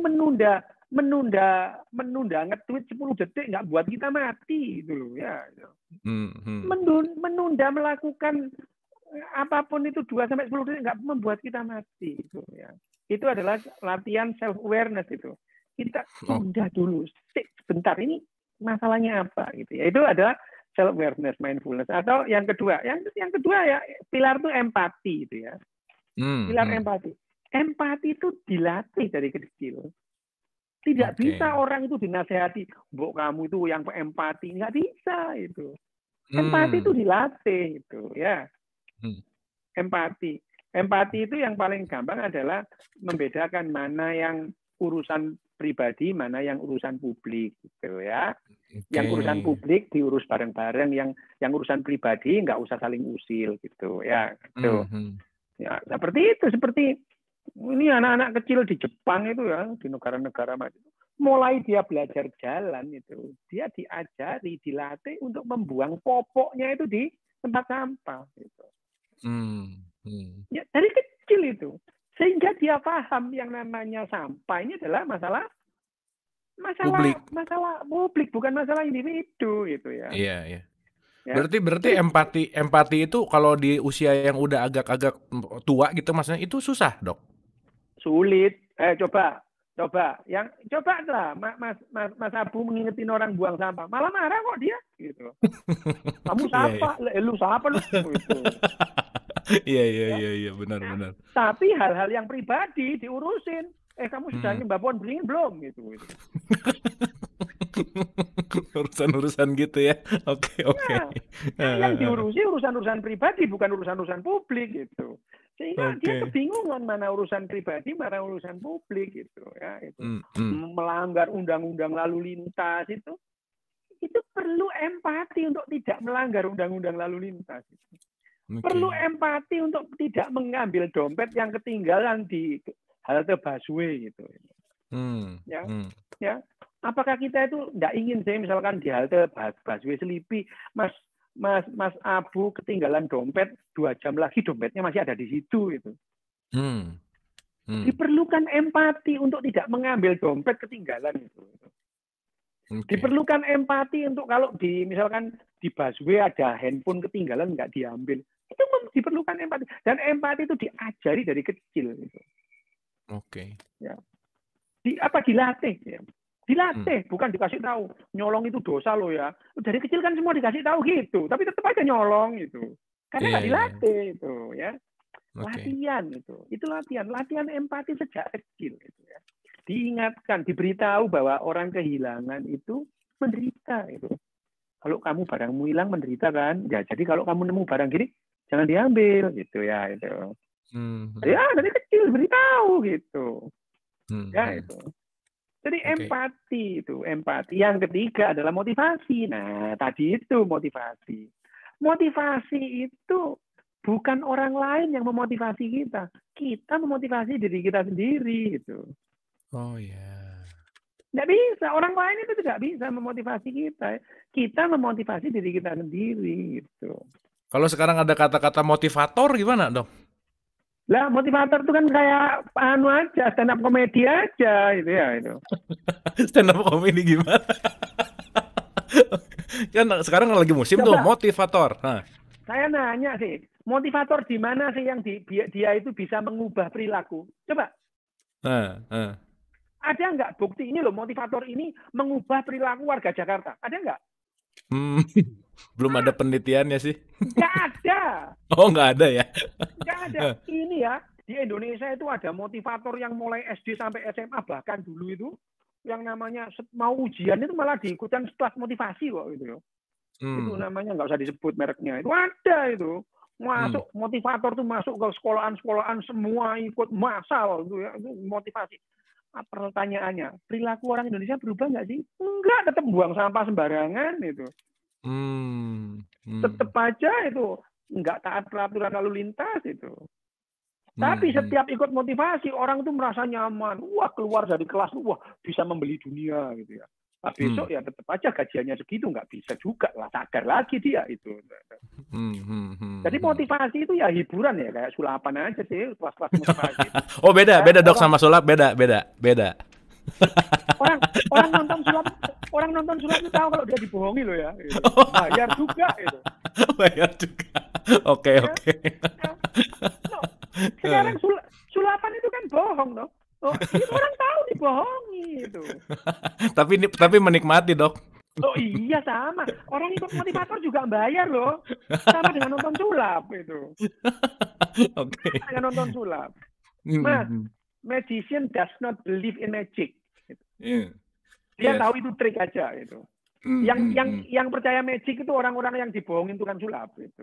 B: menunda nge-tweet 10 detik nggak buat kita mati gitu loh ya.
A: hmm.
B: Menunda melakukan apapun itu 2 sampai 10 detik nggak membuat kita mati itu ya. Itu adalah latihan self awareness itu. Kita
A: Oh,
B: tunda dulu. Sebentar ini masalahnya apa gitu ya. Itu adalah self awareness, mindfulness. Atau yang kedua ya pilar itu empati itu ya. Pilar
A: hmm.
B: empati. Empati itu dilatih dari kecil. Tidak bisa
A: Oke.
B: orang itu dinasehati, "Mbok kamu itu yang empati." Nggak bisa itu. Empati itu
A: Hmm,
B: dilatih itu ya.
A: hmm.
B: Empati. Empati itu yang paling gampang adalah membedakan mana yang urusan pribadi, mana yang urusan publik gitu ya. Yang
A: Oke.
B: urusan publik diurus bareng-bareng, yang urusan pribadi nggak usah saling usil gitu ya. Gitu.
A: Hmm.
B: Ya, seperti itu, seperti ini anak-anak kecil di Jepang itu ya, di negara-negara maju. Mulai dia belajar jalan itu, dia diajari, dilatih untuk membuang popoknya itu di tempat sampah. Gitu.
A: Hmm.
B: Ya, dari kecil itu. Sehingga dia paham yang namanya sampah ini adalah masalah
A: Publik.
B: publik, bukan masalah individu gitu ya.
A: Iya.
B: Ya.
A: Berarti
B: Jadi
A: empati itu kalau di usia yang udah agak-agak tua gitu maksudnya itu susah, Dok?
B: sulit. Coba lah Mas Abu mengingetin orang buang sampah, malah marah kok dia gitu. Kamu
A: Iya.
B: siapa? Lu siapa lu? Gitu. Ya.
A: Iya, benar.
B: Nah, tapi hal-hal yang pribadi diurusin. Kamu sudah
A: Hmm.
B: nyembah pohon beringin belum? Gitu.
A: Urusan-urusan gitu ya. Oke.
B: Nah, yang diurusi urusan-urusan pribadi, bukan urusan-urusan publik gitu. Sehingga dia
A: Oke.
B: kebingungan mana urusan pribadi, mana urusan publik gitu ya. Itu
A: Hmm.
B: melanggar undang-undang lalu lintas itu perlu empati untuk tidak melanggar undang-undang lalu lintas. Perlu
A: Oke.
B: empati untuk tidak mengambil dompet yang ketinggalan di halte busway gitu. Ya,
A: Hmm.
B: ya. Apakah kita itu tidak ingin sih misalkan di halte busway Selipi, Mas Abu ketinggalan dompet 2 jam lagi dompetnya masih ada di situ itu.
A: Hmm.
B: Diperlukan empati untuk tidak mengambil dompet ketinggalan itu.
A: Oke.
B: Diperlukan empati untuk kalau misalkan di busway ada handphone ketinggalan nggak diambil. Itu diperlukan empati, dan empati itu diajari dari kecil gitu.
A: Oke.
B: Ya. Dilatih ya. Dilatih, bukan dikasih tahu. Nyolong itu dosa loh ya. Dari kecil kan semua dikasih tahu gitu, tapi tetap aja nyolong gitu. Karena nggak
A: Iya.
B: dilatih itu ya.
A: Oke.
B: Latihan itu latihan empati sejak kecil gitu ya. Diingatkan, diberitahu bahwa orang kehilangan itu menderita itu. Kalau kamu barangmu hilang menderita kan, ya jadi kalau kamu nemu barang gini jangan diambil gitu ya itu. Ya dari kecil beritahu gitu. Ya itu. Jadi
A: Oke.
B: empati. Yang ketiga adalah motivasi. Nah, tadi itu motivasi. Motivasi itu bukan orang lain yang memotivasi kita. Kita memotivasi diri kita sendiri gitu.
A: Oh ya.
B: Nggak bisa, orang lain itu tidak bisa memotivasi kita. Kita memotivasi diri kita sendiri gitu.
A: Kalau sekarang ada kata-kata motivator gimana, Dok?
B: Lah motivator itu kan kayak aja, stand up komedi aja itu ya itu.
A: Stand up comedy gimana? Kan sekarang lagi musim tuh
B: Coba
A: motivator.
B: saya nanya sih, motivator di mana sih yang dia itu bisa mengubah perilaku? Coba. Ada nggak bukti ini loh, motivator ini mengubah perilaku warga Jakarta? Ada nggak?
A: Belum ada penelitiannya sih.
B: Nggak ada.
A: Oh, nggak ada ya?
B: Nggak ada. Ini ya, di Indonesia itu ada motivator yang mulai SD sampai SMA, bahkan dulu itu yang namanya mau ujian itu malah diikutkan kelas motivasi kok gitu. Itu namanya nggak usah disebut mereknya. Itu ada itu. Masuk motivator tuh masuk ke sekolahan-sekolahan semua ikut massal itu ya, itu motivasi. Pertanyaannya, perilaku orang Indonesia berubah nggak sih? Enggak, tetap buang sampah sembarangan itu. Tetap aja itu nggak taat peraturan lalu lintas itu. Tapi setiap ikut motivasi, orang itu merasa nyaman. Wah, keluar dari kelas, wah bisa membeli dunia gitu ya. Nah, besok ya tetap aja gajiannya segitu, nggak bisa juga lah. Sadar lagi dia itu. Jadi motivasi itu ya hiburan ya, kayak sulapan aja sih, kelas-kelas motivasi itu.
A: Oh beda
B: Ya,
A: dok sama sulap, beda.
B: orang nonton sulap itu tahu kalau dia dibohongi loh ya. Gitu. Bayar juga itu.
A: Bayar juga. Oke.
B: Ya. No. Sekarang sulapan itu kan bohong, dong. Oh, itu orang tahu dibohongi itu.
A: Tapi menikmati, Dok.
B: Oh iya sama. Orang ikut motivator juga bayar loh. Sama dengan nonton sulap itu.
A: Oke.
B: Dengan nonton sulap. Mas, magician does not believe in magic. Dia tahu itu trik aja itu. Yang percaya magic itu orang-orang yang dibohongin tukang sulap itu.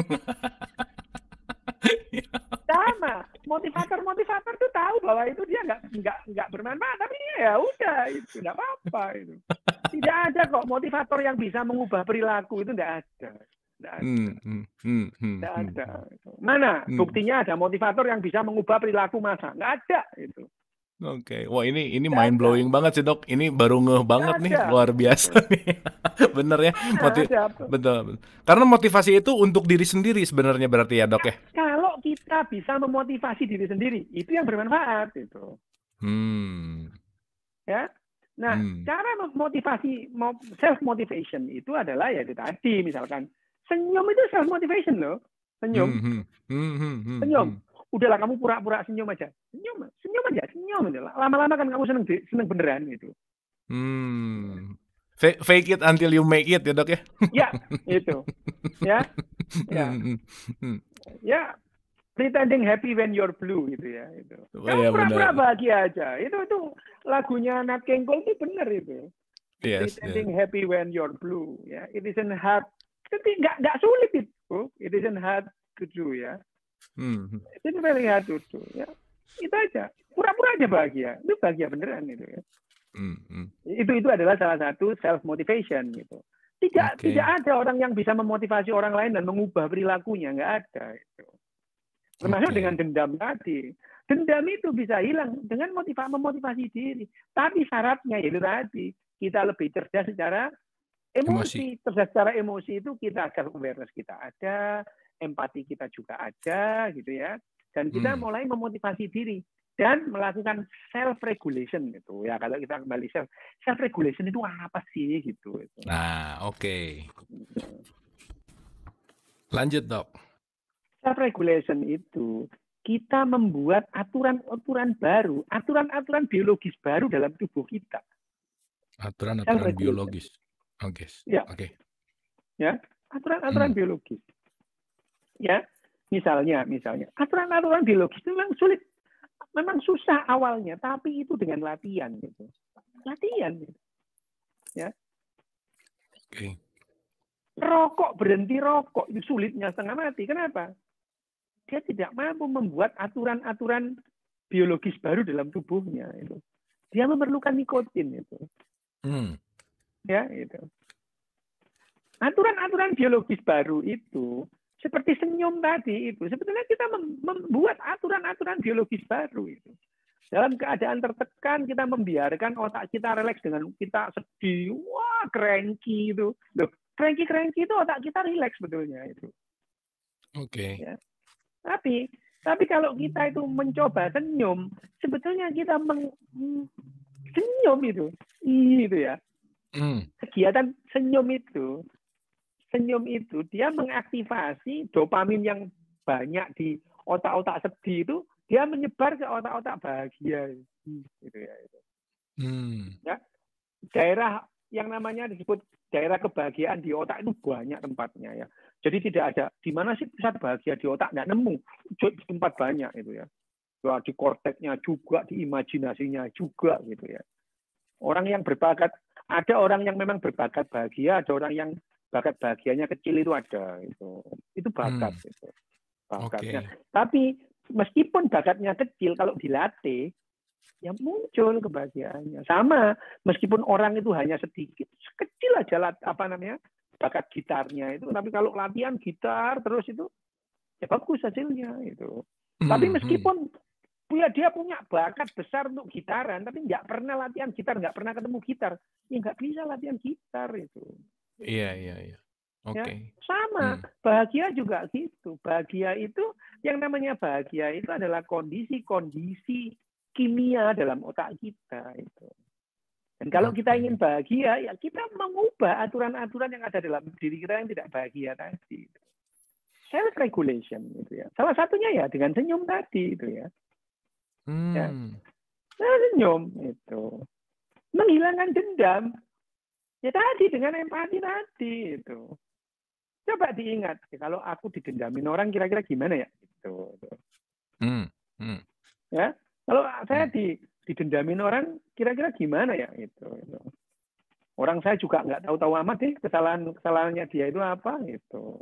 B: Sama, motivator tuh tahu bahwa itu dia nggak bermanfaat, tapi ya udah itu nggak apa-apa itu. Tidak ada kok motivator yang bisa mengubah perilaku, itu nggak ada. Nggak ada. Mana buktinya ada motivator yang bisa mengubah perilaku masa? Nggak ada itu.
A: Oke, wah ini mind blowing banget sih Dok. Ini baru ngeh banget nih, luar biasa nih. Bener ya, betul. Karena motivasi itu untuk diri sendiri sebenarnya berarti ya Dok ya.
B: Kalau kita bisa memotivasi diri sendiri, itu yang bermanfaat itu. Ya, nah cara memotivasi self motivation itu adalah ya itu tadi, misalkan senyum itu self motivation loh, senyum. Udahlah kamu pura-pura senyum aja. Senyum aja. Lama-lama kan kamu seneng beneran gitu.
A: Fake it until you make it ya Dok ya.
B: Ya, itu. Ya. Pretending happy when you're blue gitu ya itu. Kamu pura-pura bahagia aja. Itu lagunya Nat King Cole itu benar itu. Yes, pretending happy when you're blue ya. It isn't hard. Tapi nggak sulit itu. It isn't hard to do ya. Itu very hard to do ya. Itu aja. Pura-pura aja bahagia. Itu bahagia beneran itu ya. Itu adalah salah satu self motivation gitu. Tidak ada orang yang bisa memotivasi orang lain dan mengubah perilakunya, nggak ada itu. Termasuk dengan dendam tadi. Dendam itu bisa hilang dengan memotivasi diri. Tapi syaratnya itu tadi kita lebih cerdas secara emosi. Cerdas secara emosi itu kita self awareness kita ada, empati kita juga ada gitu ya. Dan kita mulai memotivasi diri dan melakukan self regulation gitu ya. Kalau kita kembali self regulation itu apa sih gitu.
A: Nah, oke. Lanjut, Dok.
B: Self regulation itu kita membuat aturan-aturan baru, aturan-aturan biologis baru dalam tubuh kita.
A: Aturan-aturan biologis. Oke.
B: Ya. Ya, aturan-aturan biologis. Ya, misalnya aturan-aturan biologis itu memang sulit, memang susah awalnya, tapi itu dengan latihan gitu. Latihan gitu. Ya.
A: Oke.
B: Rokok, berhenti rokok itu sulitnya setengah mati. Kenapa? Dia tidak mampu membuat aturan-aturan biologis baru dalam tubuhnya itu. Dia memerlukan nikotin itu. Ya, itu. Aturan-aturan biologis baru itu seperti senyum tadi itu, sebetulnya kita membuat aturan-aturan biologis baru itu. Dalam keadaan tertekan, kita membiarkan otak kita rileks dengan kita sedih, wah cranky itu. Loh, cranky itu otak kita rileks sebetulnya itu.
A: Oke.
B: Ya. Tapi kalau kita itu mencoba senyum, sebetulnya kita senyum itu ya. Kegiatan senyum itu dia mengaktifasi dopamin yang banyak di otak-otak sedih itu, dia menyebar ke otak-otak bahagia gitu ya. Ya. Daerah yang namanya disebut daerah kebahagiaan di otak itu banyak tempatnya ya. Jadi tidak ada di mana sih pusat bahagia di otak, nggak nemu, di tempat banyak itu ya. Di korteksnya juga, di imajinasinya juga gitu ya. Orang yang berbakat, ada orang yang memang berbakat bahagia, ada orang yang bakat bahagianya kecil itu ada itu bakat itu bakatnya. Tapi meskipun bakatnya kecil, kalau dilatih ya muncul kebahagiaannya. Sama meskipun orang itu hanya sedikit kecil aja bakat gitarnya itu, tapi kalau latihan gitar terus itu ya bagus hasilnya itu. Tapi
A: Hmm, hmm.
B: meskipun dia punya bakat besar untuk gitaran, tapi nggak pernah latihan gitar, nggak pernah ketemu gitar, ya nggak bisa latihan gitar itu.
A: Iya, iya, iya.
B: Ya,
A: Oke.
B: sama.
A: Hmm.
B: Bahagia juga gitu. Bahagia itu, yang namanya bahagia itu adalah kondisi-kondisi kimia dalam otak kita itu. Dan kalau kita ingin
A: Oke.
B: bahagia, ya kita mengubah aturan-aturan yang ada dalam diri kita yang tidak bahagia tadi. Self regulation gitu ya. Salah satunya ya dengan senyum tadi itu ya. Ya,
A: Hmm.
B: senyum itu. Menghilangkan dendam. Ya tadi dengan empati tadi itu. Coba diingat, kalau aku didendamin orang kira-kira gimana ya? Gitu.
A: Hmm. Hmm.
B: Ya, kalau saya
A: Hmm.
B: didendamin orang kira-kira gimana ya? Gitu. Orang saya juga nggak tahu-tahu amat deh kesalahannya dia itu apa gitu.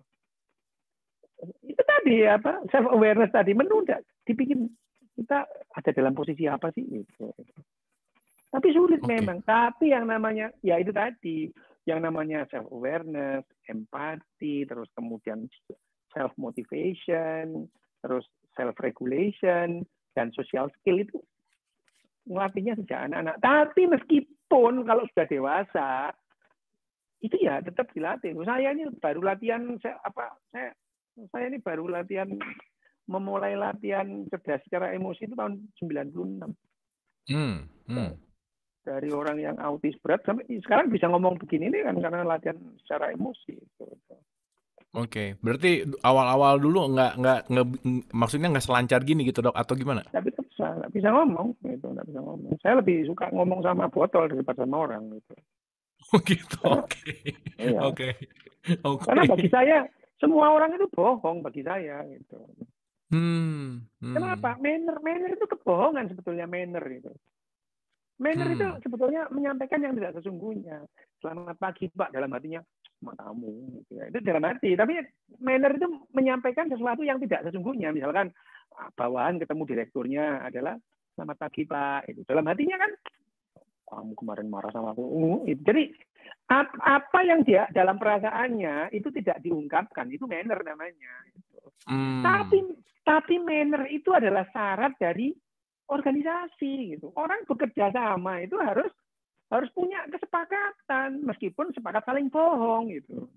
B: Itu tadi apa self awareness tadi menunda dibikin kita ada dalam posisi apa sih gitu. Tapi sulit
A: Oke.
B: memang. Tapi yang namanya ya itu tadi yang namanya self awareness, empati, terus kemudian self motivation, terus self regulation dan social skill itu ngelatihnya sejak anak-anak. Tapi meskipun kalau sudah dewasa itu ya tetap dilatih. Saya ini baru latihan saya ini baru latihan memulai latihan cerdas secara emosi itu tahun 96.
A: Hmm. Hmm.
B: Dari orang yang autis berat sampai sekarang bisa ngomong begini nih kan karena latihan secara emosi.
A: Oke. Berarti awal-awal dulu maksudnya nggak selancar gini gitu, Dok, atau gimana?
B: Tapi tetap nggak bisa ngomong, gitu, nggak bisa ngomong. Saya lebih suka ngomong sama botol daripada sama orang, gitu.
A: Oh gitu.
B: Karena,
A: Oke.
B: iya,
A: Oke. Oke.
B: karena bagi saya semua orang itu bohong bagi saya, gitu.
A: Hmm.
B: Kenapa?
A: Hmm.
B: Manner itu kebohongan sebetulnya manner itu. Manner itu
A: Hmm.
B: sebetulnya menyampaikan yang tidak sesungguhnya. Selamat pagi Pak dalam hatinya matamu. Gitu ya. Itu dalam hati. Tapi manner itu menyampaikan sesuatu yang tidak sesungguhnya. Misalkan bawahan ketemu direkturnya adalah selamat pagi Pak. Itu dalam hatinya kan kamu kemarin marah sama aku. Jadi apa yang dia dalam perasaannya itu tidak diungkapkan. Itu manner namanya. Tapi
A: Hmm.
B: tapi manner itu adalah syarat dari organisasi gitu. Orang bekerja sama itu harus punya kesepakatan meskipun sepakat saling bohong gitu.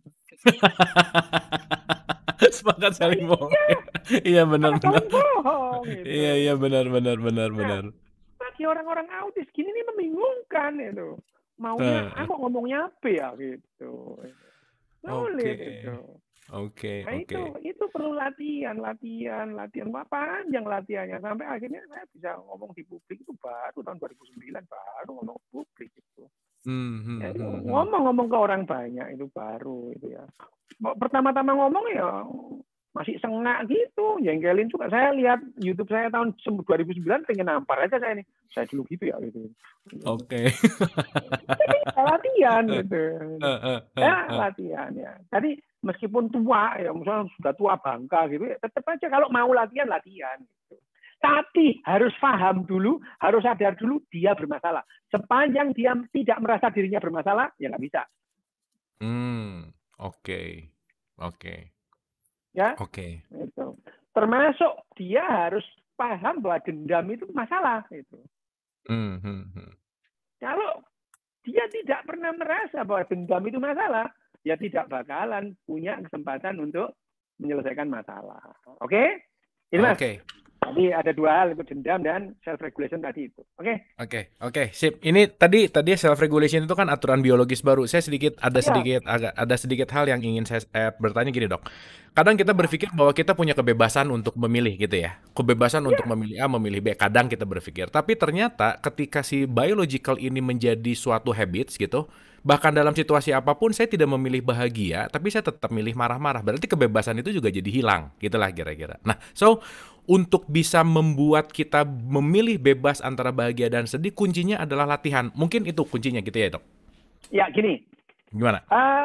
A: Sepakat
B: Nah,
A: saling bohong.
B: iya,
A: Iya, benar,
B: sepakat
A: benar.
B: saling bohong gitu.
A: Iya, iya, benar, benar, benar,
B: Nah,
A: benar.
B: bagi orang-orang autis gini nih membingungkan itu. Maunya
A: Heeh.
B: aku ngomongnya apa ya gitu.
A: Oke.
B: Sulit itu.
A: Oke,
B: Nah
A: oke.
B: itu perlu latihan. Wah, panjang latihannya sampai akhirnya saya bisa ngomong di publik itu baru tahun 2009 baru ngomong di publik itu.
A: Hmm,
B: Ya,
A: hmm, hmm, hmm.
B: ngomong ke orang banyak itu baru itu ya. Pertama-tama ngomong ya masih sengak gitu, jengkelin juga. Saya lihat YouTube saya tahun 2009 pengen nampar aja saya ini. Saya dulu gitu ya gitu.
A: Oke.
B: Tapi ya latihan gitu.
A: Heeh,
B: Ya
A: heeh.
B: latihan ya. Tadi meskipun tua ya, misalnya sudah tua bangka gitu, ya, tetap aja kalau mau latihan latihan. Gitu. Tapi harus paham dulu, harus sadar dulu dia bermasalah. Sepanjang dia tidak merasa dirinya bermasalah, ya nggak bisa.
A: Hmm, oke. Oke.
B: Ya,
A: Oke.
B: itu. Termasuk dia harus paham bahwa dendam itu masalah. Itu.
A: Hmm, hmm, hmm.
B: Kalau dia tidak pernah merasa bahwa dendam itu masalah, ya tidak bakalan punya kesempatan untuk menyelesaikan masalah. Oke? Ini Mas,
A: Oke.
B: tadi ada dua hal, itu dendam dan self regulation tadi itu. Oke?
A: Oke, oke, sip. Ini tadi self regulation itu kan aturan biologis baru. Saya
B: Ya,
A: ada sedikit hal yang ingin saya bertanya gini, Dok. Kadang kita
B: ya,
A: berpikir bahwa kita punya kebebasan untuk memilih gitu ya. Kebebasan untuk
B: ya.
A: memilih A, memilih B. Kadang kita berpikir, tapi ternyata ketika si biological ini menjadi suatu habits gitu, bahkan dalam situasi apapun saya tidak memilih bahagia, tapi saya tetap milih marah-marah. Berarti kebebasan itu juga jadi hilang, gitulah kira-kira. Nah, so untuk bisa membuat kita memilih bebas antara bahagia dan sedih, kuncinya adalah latihan. Mungkin itu kuncinya gitu ya, Dok?
B: Ya, gini.
A: Gimana?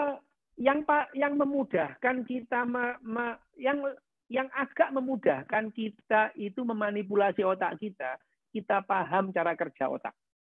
B: Yang memudahkan kita yang agak memudahkan kita itu memanipulasi otak kita paham cara kerja otak.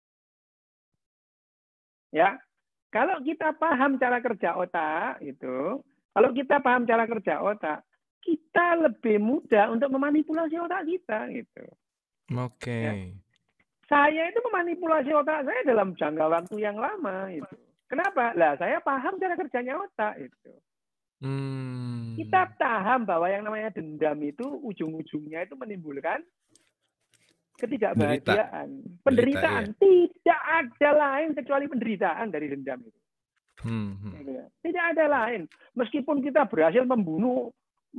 B: Ya, kalau kita paham cara kerja otak itu, kalau kita paham cara kerja otak, kita lebih mudah untuk memanipulasi otak kita gitu.
A: Oke.
B: Ya. Saya itu memanipulasi otak saya dalam jangka waktu yang lama itu. Kenapa? Lah saya paham cara kerjanya otak itu. Kita paham bahwa yang namanya dendam itu ujung-ujungnya itu menimbulkan ketidakbahagiaan, penderitaan.
A: Iya.
B: Tidak ada lain kecuali penderitaan dari dendam itu. Tidak ada lain. Meskipun kita berhasil membunuh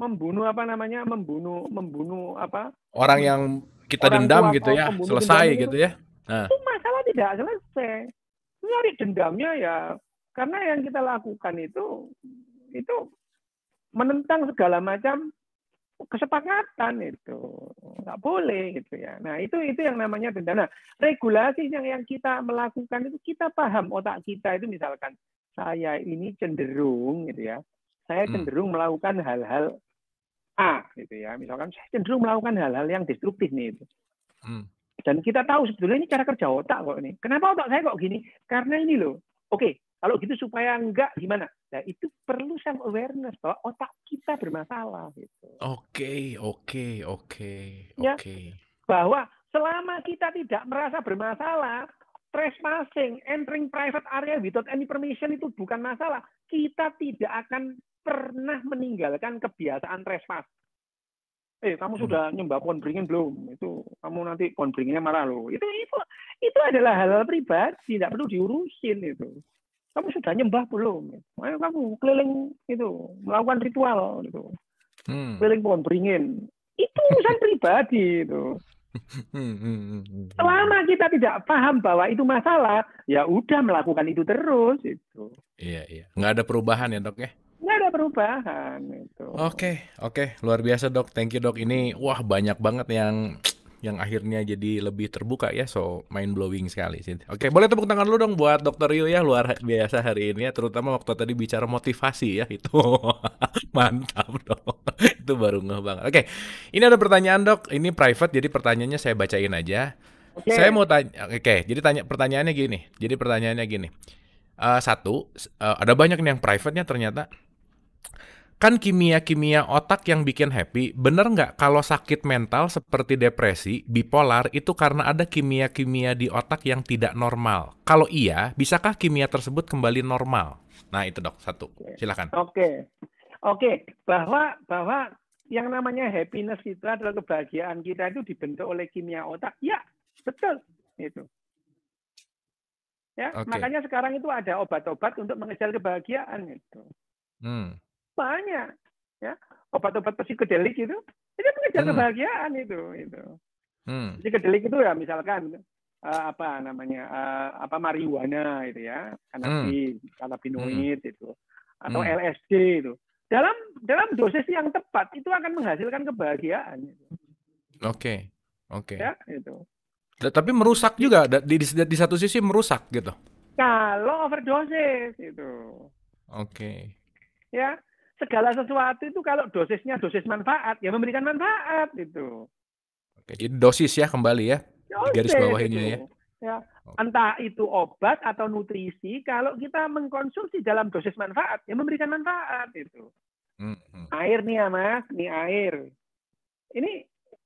A: orang yang kita
B: orang
A: dendam
B: tua
A: gitu ya,
B: pembunuh
A: selesai
B: dendam
A: gitu ya.
B: Itu masalah tidak selesai. Nyari dendamnya ya karena yang kita lakukan itu menentang segala macam kesepakatan itu nggak boleh gitu ya. Nah itu yang namanya dendam. Nah regulasi yang kita melakukan itu kita paham otak kita itu misalkan saya ini cenderung gitu ya. Saya cenderung melakukan hal-hal A gitu ya. Misalkan saya cenderung melakukan hal-hal yang destruktif nih itu. Dan kita tahu sebetulnya ini cara kerja otak kok ini. Kenapa otak saya kok gini? Karena ini loh. Oke, kalau gitu supaya enggak gimana? Nah, itu perlu self awareness bahwa otak kita bermasalah gitu.
A: Oke.
B: Ya, bahwa selama kita tidak merasa bermasalah, trespassing, entering private area without any permission itu bukan masalah. Kita tidak akan pernah meninggalkan kebiasaan trespass. Kamu sudah nyembah pohon beringin belum? Itu kamu nanti pohon beringinnya marah loh. Itu adalah hal-hal pribadi, tidak perlu diurusin itu. Kamu sudah nyembah belum? Ayo kamu keliling itu, melakukan ritual itu. Keliling pohon beringin. Itu urusan pribadi itu. Selama kita tidak paham bahwa itu masalah, ya udah melakukan itu terus itu.
A: Iya. Nggak ada perubahan ya, Dok ya?
B: Nggak ada perubahan itu.
A: Oke. Luar biasa, Dok. Thank you, Dok. Ini banyak banget yang akhirnya jadi lebih terbuka ya, so mind blowing sekali sih. Oke, boleh tepuk tangan lu dong buat Dr. Rio ya, luar biasa hari ini ya, terutama waktu tadi bicara motivasi ya, itu mantap dong. Itu baru ngeh banget. Oke, ini ada pertanyaan Dok, ini private jadi pertanyaannya saya bacain aja. Saya mau tanya, jadi pertanyaannya gini. Satu, ada banyak nih yang private-nya ternyata. Kan kimia-kimia otak yang bikin happy, bener nggak kalau sakit mental seperti depresi, bipolar, itu karena ada kimia-kimia di otak yang tidak normal? Kalau iya, bisakah kimia tersebut kembali normal? Nah itu Dok, satu. Silakan.
B: Oke. Bahwa yang namanya happiness itu adalah kebahagiaan kita itu dibentuk oleh kimia otak. Ya, betul. Itu. Ya, makanya sekarang itu ada obat-obat untuk mengejar kebahagiaan itu. Banyak ya obat-obat psikodelik itu mengejar kebahagiaan itu. Psikodelik itu ya misalkan marijuana itu ya, kanabinoid itu atau LSD itu. Dalam dosis yang tepat itu akan menghasilkan kebahagiaan.
A: Oke.
B: Ya, itu.
A: Tapi merusak juga di satu sisi merusak gitu.
B: Kalau overdosis itu.
A: Oke.
B: Ya, segala sesuatu itu kalau dosisnya dosis manfaat, ya memberikan manfaat itu.
A: Oke, jadi dosis ya kembali ya. Di garis bawah ini
B: ya. Entah itu obat atau nutrisi, kalau kita mengkonsumsi dalam dosis manfaat, ya memberikan manfaat itu. Air nih ya Mas, nih air. Ini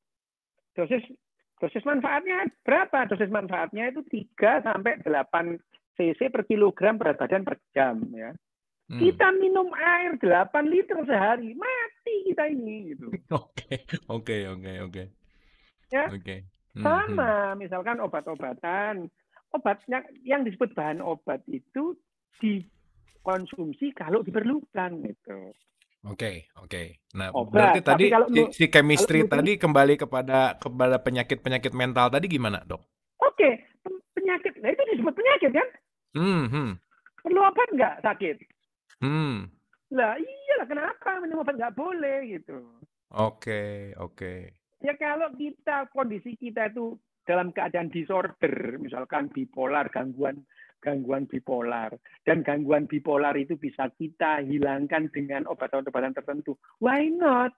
B: dosis manfaatnya berapa? Dosis manfaatnya itu 3 sampai 8 cc per kilogram berat badan per jam ya. Kita minum air 8 liter sehari, mati kita ini gitu.
A: Oke.
B: Ya. Sama, misalkan obat-obatan. Obatnya yang disebut bahan obat itu dikonsumsi kalau diperlukan gitu.
A: Oke. Nah,
B: obat,
A: berarti tadi si chemistry
B: tadi
A: kembali kepada penyakit mental tadi gimana, Dok?
B: Oke, penyakit. Nah, itu disebut penyakit kan? Perlu obat nggak sakit? Lah iyalah, kenapa minum obat nggak boleh gitu.
A: Oke.
B: Ya kalau kondisi kita itu dalam keadaan disorder, misalkan bipolar, gangguan bipolar, dan gangguan bipolar itu bisa kita hilangkan dengan obat-obatan tertentu. Why not?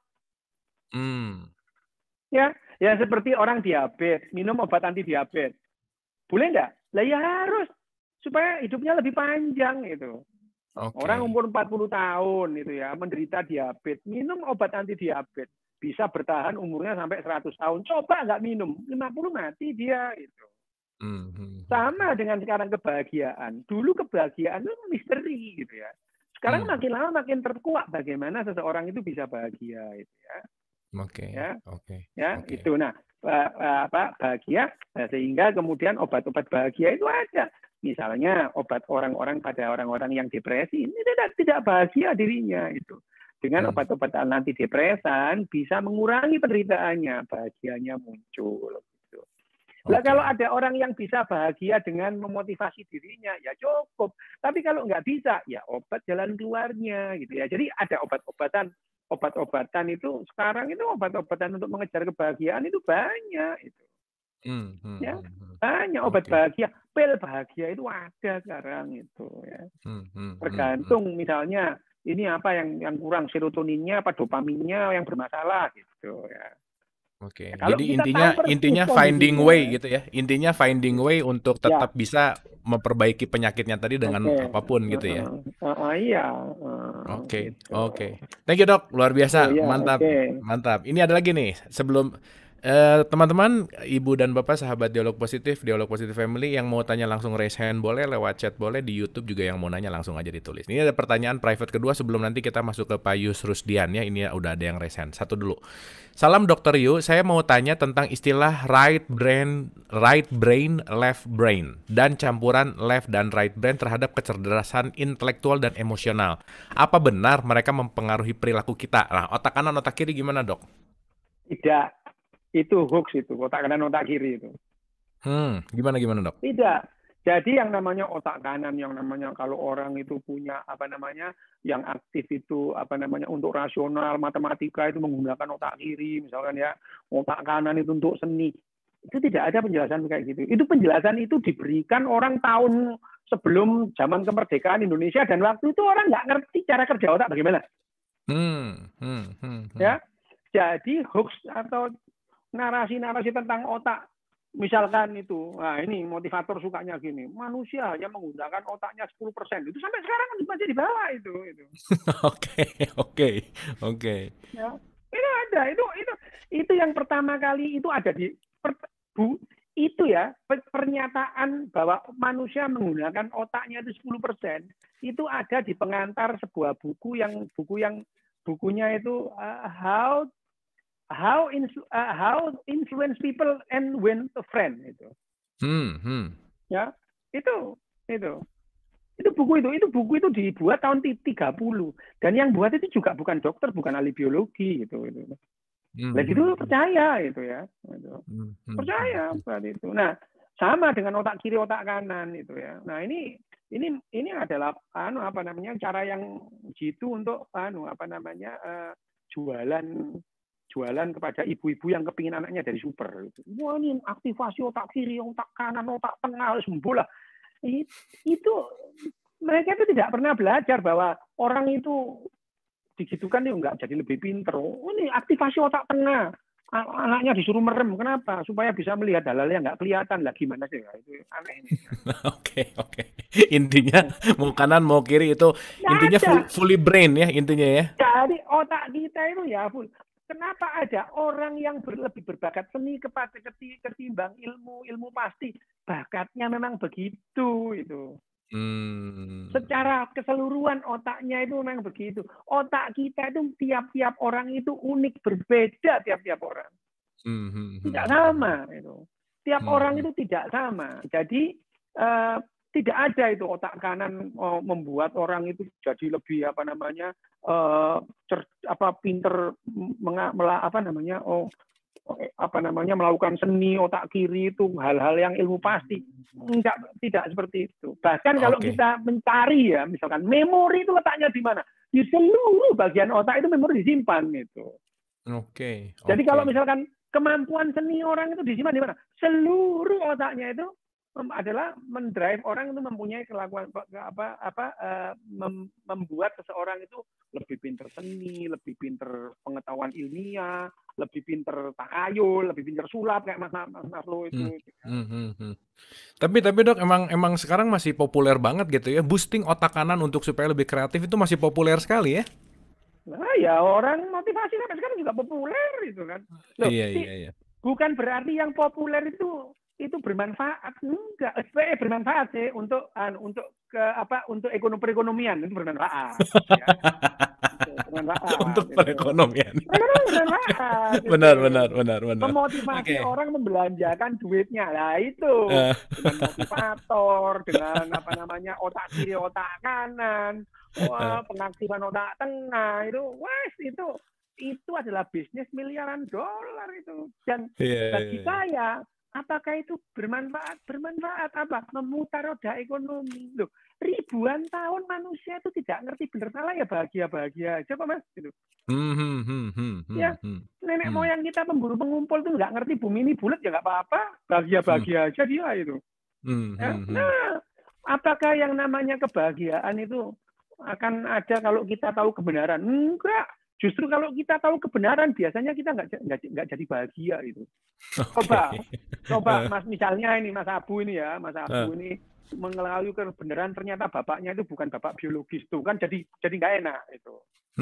B: Ya seperti orang diabetes, minum obat anti diabetes. Boleh nggak? Lah ya harus, supaya hidupnya lebih panjang itu. Orang
A: Oke.
B: umur 40 tahun itu ya, menderita diabetes, minum obat anti diabetes, bisa bertahan umurnya sampai 100 tahun. Coba nggak minum, 50 mati dia itu. Sama dengan sekarang kebahagiaan. Dulu kebahagiaan itu misteri gitu ya. Sekarang
A: Hmm.
B: makin lama makin terkuak bagaimana seseorang itu bisa bahagia itu ya.
A: Oke,
B: Ya,
A: oke,
B: ya
A: oke.
B: itu. Nah, bahagia sehingga kemudian obat-obat bahagia itu ada. Misalnya obat orang-orang pada orang-orang yang depresi ini tidak bahagia dirinya itu. Dengan
A: Hmm.
B: obat-obat antidepresan bisa mengurangi penderitaannya, bahagianya muncul. Gitu. Lah kalau
A: Oke.
B: ada orang yang bisa bahagia dengan memotivasi dirinya, ya cukup. Tapi kalau nggak bisa, ya obat jalan keluarnya gitu ya. Jadi ada obat-obatan itu sekarang itu obat-obatan untuk mengejar kebahagiaan itu banyak itu. Ya, banyak obat
A: Oke.
B: bahagia, pil bahagia itu ada sekarang itu ya.
A: Hmm, hmm, hmm, hmm.
B: Tergantung misalnya ini apa yang kurang serotoninnya apa dopaminnya yang bermasalah gitu ya. Ya,
A: Oke.
B: kalau
A: Jadi
B: kita
A: intinya
B: tahu persis
A: intinya finding way
B: kondisinya,
A: gitu ya. Intinya finding way untuk
B: ya.
A: tetap bisa memperbaiki penyakitnya tadi dengan
B: Oke,
A: apapun gitu ya.
B: iya,
A: Oke,
B: gitu.
A: oke. Thank you, Dok. Luar
B: Oh
A: biasa.
B: ya,
A: Mantap,
B: oke.
A: mantap. Ini ada lagi nih. Sebelum teman-teman, Ibu dan Bapak, sahabat Dialog Positif Family yang mau tanya langsung raise hand boleh, lewat chat boleh, di YouTube juga yang mau nanya langsung aja ditulis. Ini ada pertanyaan private kedua sebelum nanti kita masuk ke Pak Yus Rusdian ya. Ini udah ada yang raise hand. Satu dulu. Salam Dokter Yu, saya mau tanya tentang istilah right brain, left brain, dan campuran left dan right brain terhadap kecerdasan intelektual dan emosional. Apa benar mereka mempengaruhi perilaku kita? Nah, otak kanan, otak kiri gimana, Dok?
B: Tidak, itu hoax itu, otak kanan, otak kiri itu.
A: Gimana gimana, Dok?
B: Tidak. Jadi yang namanya otak kanan, yang namanya kalau orang itu punya apa namanya, yang aktif itu apa namanya untuk rasional, matematika itu menggunakan otak kiri, misalkan ya, otak kanan itu untuk seni. Itu tidak ada penjelasan kayak gitu. Itu penjelasan itu diberikan orang tahun sebelum zaman kemerdekaan Indonesia dan waktu itu orang nggak ngerti cara kerja otak bagaimana. Ya, jadi hoax atau narasi-narasi tentang otak, misalkan itu, nah ini motivator sukanya gini, manusia yang menggunakan otaknya 10%, itu sampai sekarang masih di bawah itu.
A: Oke, oke, oke.
B: Ya, itu ada, itu yang pertama kali itu ada di itu ya pernyataan bahwa manusia menggunakan otaknya itu 10%, itu ada di pengantar sebuah bukunya itu how influence people and win a friend itu. Ya, itu buku itu dibuat tahun 30 dan yang buat itu juga bukan dokter, bukan ahli biologi gitu. Lagi itu percaya itu ya. Percaya berarti itu. Nah, sama dengan otak kiri, otak kanan itu ya. Nah, ini adalah apa namanya cara yang jitu untuk jualan kepada ibu-ibu yang kepingin anaknya dari super. Wah, ini aktivasi otak kiri, otak kanan, otak tengah, sembuh lah. Itu mereka itu tidak pernah belajar bahwa orang itu digitukan dia nggak jadi lebih pinter. Oh, ini aktivasi otak tengah. Anaknya disuruh merem, kenapa? Supaya bisa melihat hal-hal yang nggak kelihatan lah. Gimana sih? Itu aneh ini.
A: Oke, oke. Intinya mau kanan mau kiri itu
B: Nggak
A: intinya
B: ada.
A: fully brain ya intinya ya.
B: Dari otak kita itu ya, kenapa ada orang yang lebih berbakat seni kepada ketimbang ilmu pasti bakatnya memang begitu itu. Secara keseluruhan otaknya itu memang begitu. Otak kita itu tiap-tiap orang itu unik, berbeda tiap-tiap orang. Tidak sama itu. Tiap orang itu tidak sama. Jadi tidak ada itu otak kanan membuat orang itu jadi lebih pinter melakukan seni. Otak kiri itu hal-hal yang ilmu pasti. Tidak seperti itu. Bahkan kalau
A: Oke.
B: kita mencari ya, misalkan memori itu letaknya di mana? Di seluruh bagian otak itu memori disimpan gitu.
A: Oke.
B: Jadi kalau misalkan kemampuan seni orang itu disimpan di mana? Seluruh otaknya itu adalah mendrive orang itu mempunyai kelakuan membuat seseorang itu lebih pinter seni, lebih pinter pengetahuan ilmiah, lebih pinter takayul, lebih pinter sulap kayak Mas Maslow itu.
A: Tapi Dok, emang sekarang masih populer banget gitu ya, boosting otak kanan untuk supaya lebih kreatif itu masih populer sekali ya?
B: Nah ya orang motivasi sampai sekarang juga populer itu kan. Loh,
A: Iya.
B: bukan berarti yang populer itu bermanfaat, enggak. Bermanfaat sih untuk perekonomian itu bermanfaat. Ya. Bermanfaat.
A: Untuk perekonomian.
B: Bermanfaat.
A: Benar.
B: Memotivasi
A: Oke.
B: orang membelanjakan duitnya. Lah itu
A: Eh,
B: dengan motivator, dengan otak kiri, otak kanan, pengaktifan otak tengah itu adalah bisnis miliaran dolar itu. Dan bagi
A: iya.
B: saya, apakah itu bermanfaat? Bermanfaat apa? Memutar roda ekonomi. Loh, ribuan tahun manusia itu tidak ngerti benar salah ya bahagia-bahagia aja Pak Mas. Gitu. Ya, nenek moyang kita pemburu pengumpul tuh nggak ngerti bumi ini bulat ya nggak apa-apa. Bahagia-bahagia aja dia itu. Ya. Nah, apakah yang namanya kebahagiaan itu akan ada kalau kita tahu kebenaran? Enggak. Justru kalau kita tahu kebenaran, biasanya kita nggak jadi bahagia itu. Coba Mas misalnya ini Mas Abu ini ini mengetahui kebenaran ternyata bapaknya itu bukan bapak biologis tuh kan jadi nggak enak itu.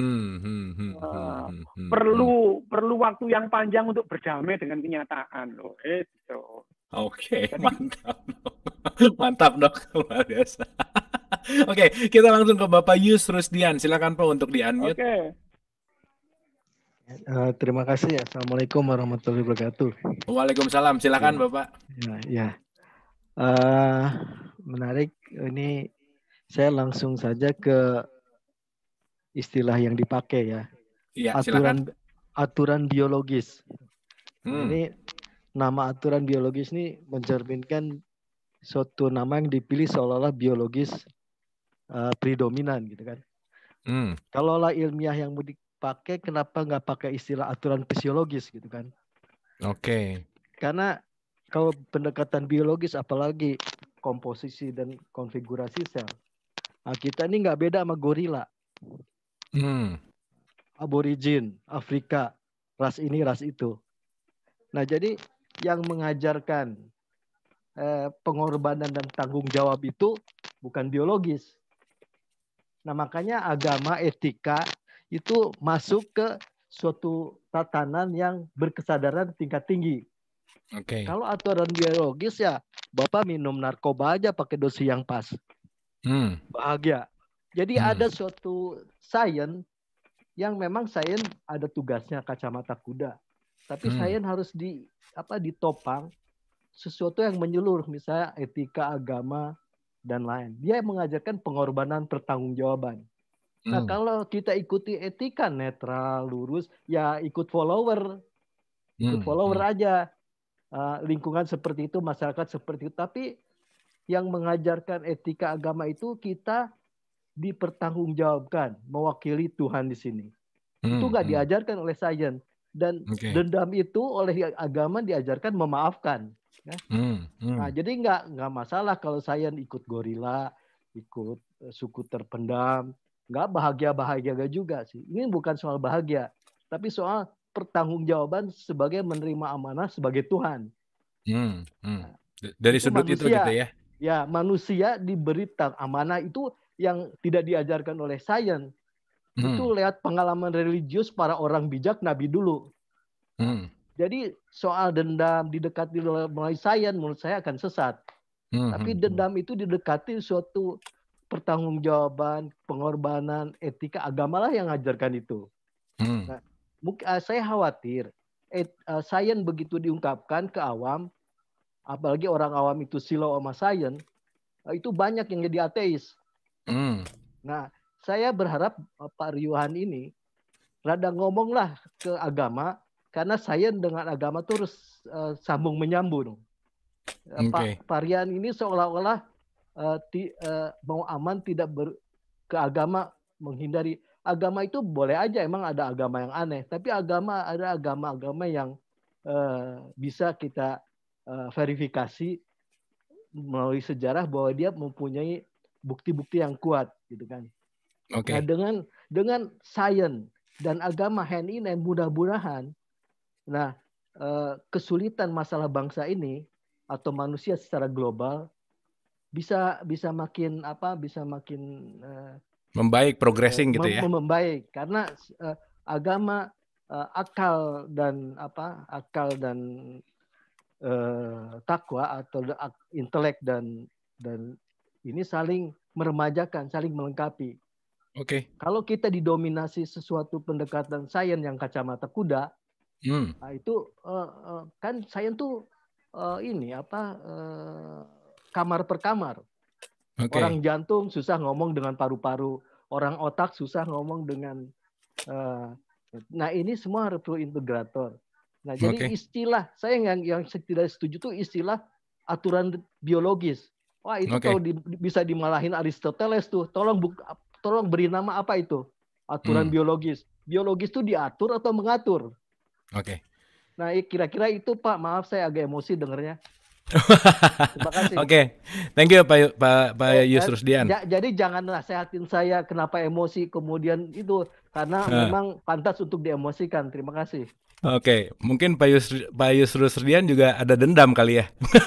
B: Perlu waktu yang panjang untuk berdamai dengan kenyataan loh itu.
A: Oke, mantap Dok, luar biasa. Oke, kita langsung ke Bapak Yus Rusdian. Silakan Pak untuk di-unmute.
B: Oke.
C: Terima kasih ya. Assalamualaikum warahmatullahi wabarakatuh.
A: Waalaikumsalam. Silakan Bapak.
C: Ya. Menarik. Ini saya langsung saja ke istilah yang dipakai ya.
A: Iya, silakan.
C: Aturan biologis. Ini nama aturan biologis ini mencerminkan suatu nama yang dipilih seolah-olah biologis predominan gitu kan. Kalaulah ilmiah yang mau dipakai, kenapa nggak pakai istilah aturan fisiologis gitu kan?
A: Oke.
C: Karena kalau pendekatan biologis, apalagi komposisi dan konfigurasi sel, kita ini nggak beda sama gorila. Aborigin, Afrika, ras ini, ras itu. Nah, jadi yang mengajarkan pengorbanan dan tanggung jawab itu bukan biologis. Nah, makanya agama, etika itu masuk ke suatu tatanan yang berkesadaran tingkat tinggi.
A: Oke.
C: Kalau aturan biologis ya, Bapak minum narkoba aja pakai dosis yang pas. Bahagia. Jadi ada suatu sains yang memang sains ada tugasnya kacamata kuda. Tapi sains harus ditopang sesuatu yang menyeluruh, misalnya etika, agama, dan lain. Dia mengajarkan pengorbanan pertanggungjawaban. Nah, kalau kita ikuti etika netral, lurus, ya ikut follower. Ikut follower aja. Lingkungan seperti itu, masyarakat seperti itu. Tapi yang mengajarkan etika agama itu kita dipertanggungjawabkan, mewakili Tuhan di sini. Itu nggak diajarkan oleh sains. Dan dendam itu oleh agama diajarkan memaafkan. Ya. Nah, jadi nggak masalah kalau sains ikut gorila, ikut suku terpendam, nggak bahagia juga sih. Ini bukan soal bahagia, tapi soal pertanggungjawaban sebagai menerima amanah sebagai Tuhan.
A: Dari sudut manusia, itu gitu ya?
C: Ya, manusia diberi amanah itu yang tidak diajarkan oleh sains. Itu lewat pengalaman religius para orang bijak Nabi dulu. Jadi soal dendam didekati melalui sains menurut saya akan sesat. Tapi dendam itu didekati suatu pertanggungjawaban, pengorbanan, etika, agamalah yang mengajarkan itu. Nah, saya khawatir sains begitu diungkapkan ke awam, apalagi orang awam itu silau sama sains, itu banyak yang jadi ateis. Nah, saya berharap Pak Riyuhan ini rada ngomonglah ke agama, karena sains dengan agama terus sambung menyambung. Pak Rian ini seolah-olah mau aman tidak ke agama, menghindari. Agama itu boleh aja, emang ada agama yang aneh, tapi ada agama-agama yang bisa kita verifikasi melalui sejarah bahwa dia mempunyai bukti-bukti yang kuat, gitu kan.
A: Oke.
C: Nah, dengan sains dan agama hand in hand, mudah-mudahan, nah kesulitan masalah bangsa ini atau manusia secara global bisa makin
A: membaik, progressing gitu ya.
C: Membaik karena agama, akal dan takwa atau intelek dan ini saling meremajakan, saling melengkapi.
A: Oke.
C: Kalau kita didominasi sesuatu pendekatan sains yang kacamata kuda, nah itu kan sains tuh kamar per kamar.
A: Okay.
C: Orang jantung susah ngomong dengan paru-paru, orang otak susah ngomong dengan. Nah ini semua harus perlu integrator. Nah jadi istilah saya yang tidak setuju tuh istilah aturan biologis. Wah itu kalau bisa dimalahin Aristoteles tuh, tolong beri nama apa itu? Aturan biologis. Biologis itu diatur atau mengatur?
A: Oke.
C: Nah, kira-kira itu Pak. Maaf saya agak emosi dengernya. Terima kasih.
A: Oke. Thank you Pak Yus Rusdian.
C: Jadi jangan nasehatin saya kenapa emosi kemudian itu karena memang pantas untuk diemosikan. Terima kasih.
A: Oke, mungkin Pak Yus Rusdian juga ada dendam kali ya.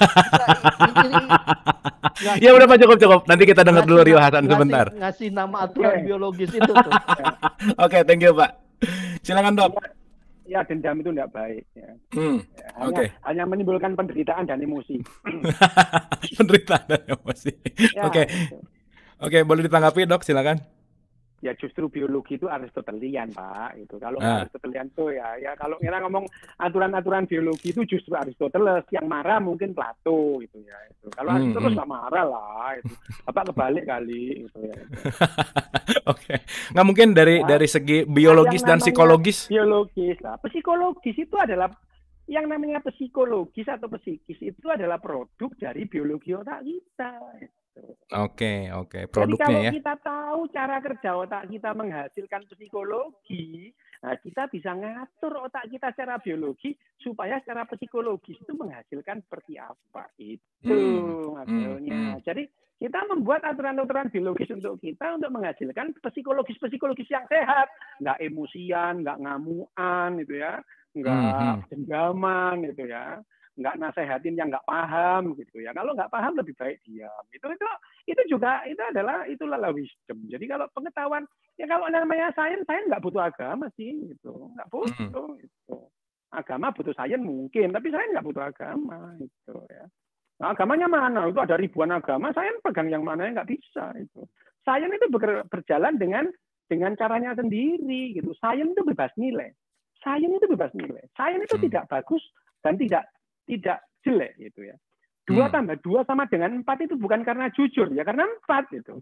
A: Ya udah Pak, cukup. Nanti kita dengar dulu Rio Hasan sebentar.
C: Ngasih nama aturan biologis itu tuh.
A: Oke, thank you Pak. Silakan Dok.
B: Ya dendam itu tidak baik. Ya. Hanya menimbulkan penderitaan dan emosi.
A: Penderitaan dan emosi. Ya, Oke, boleh ditanggapi Dok, silakan.
B: Ya justru biologi itu Aristotelian Pak. Itu kalau Aristotelian tuh ya kalau kita ngomong aturan-aturan biologi itu justru Aristoteles, yang marah mungkin Plato gitu ya. Itu. Kalau Aristoteles nggak marah lah. Itu. Apa kebalik kali gitu ya.
A: Oke. Nggak mungkin dari segi biologis dan psikologis.
B: Biologis lah. Psikologis itu adalah yang namanya psikologis atau psikis itu adalah produk dari biologi otak kita.
A: Oke, produknya ya.
B: Jadi kalau kita tahu cara kerja otak kita menghasilkan psikologi, nah kita bisa ngatur otak kita secara biologi supaya secara psikologis itu menghasilkan seperti apa. Itu maksudnya. Jadi kita membuat aturan-aturan biologis untuk kita untuk menghasilkan psikologis yang sehat, nggak emosian, nggak ngamuan, gitu ya, nggak dendam, gitu ya. Nggak nasehatin yang nggak paham gitu ya. Kalau nggak paham lebih baik diam. Itu juga itulah wisdom. Jadi kalau pengetahuan ya kalau namanya sains nggak butuh agama sih gitu. Nggak butuh gitu. Agama butuh sains mungkin, tapi sains nggak butuh agama gitu ya. Nah, agamanya mana? Itu ada ribuan agama, sains pegang yang mana nggak bisa itu. Sains itu berjalan dengan caranya sendiri gitu. Sains itu bebas nilai. Sains itu tidak bagus dan tidak jelek gitu ya. 2 tambah 2 sama dengan 4 itu bukan karena jujur ya, karena 4 itu.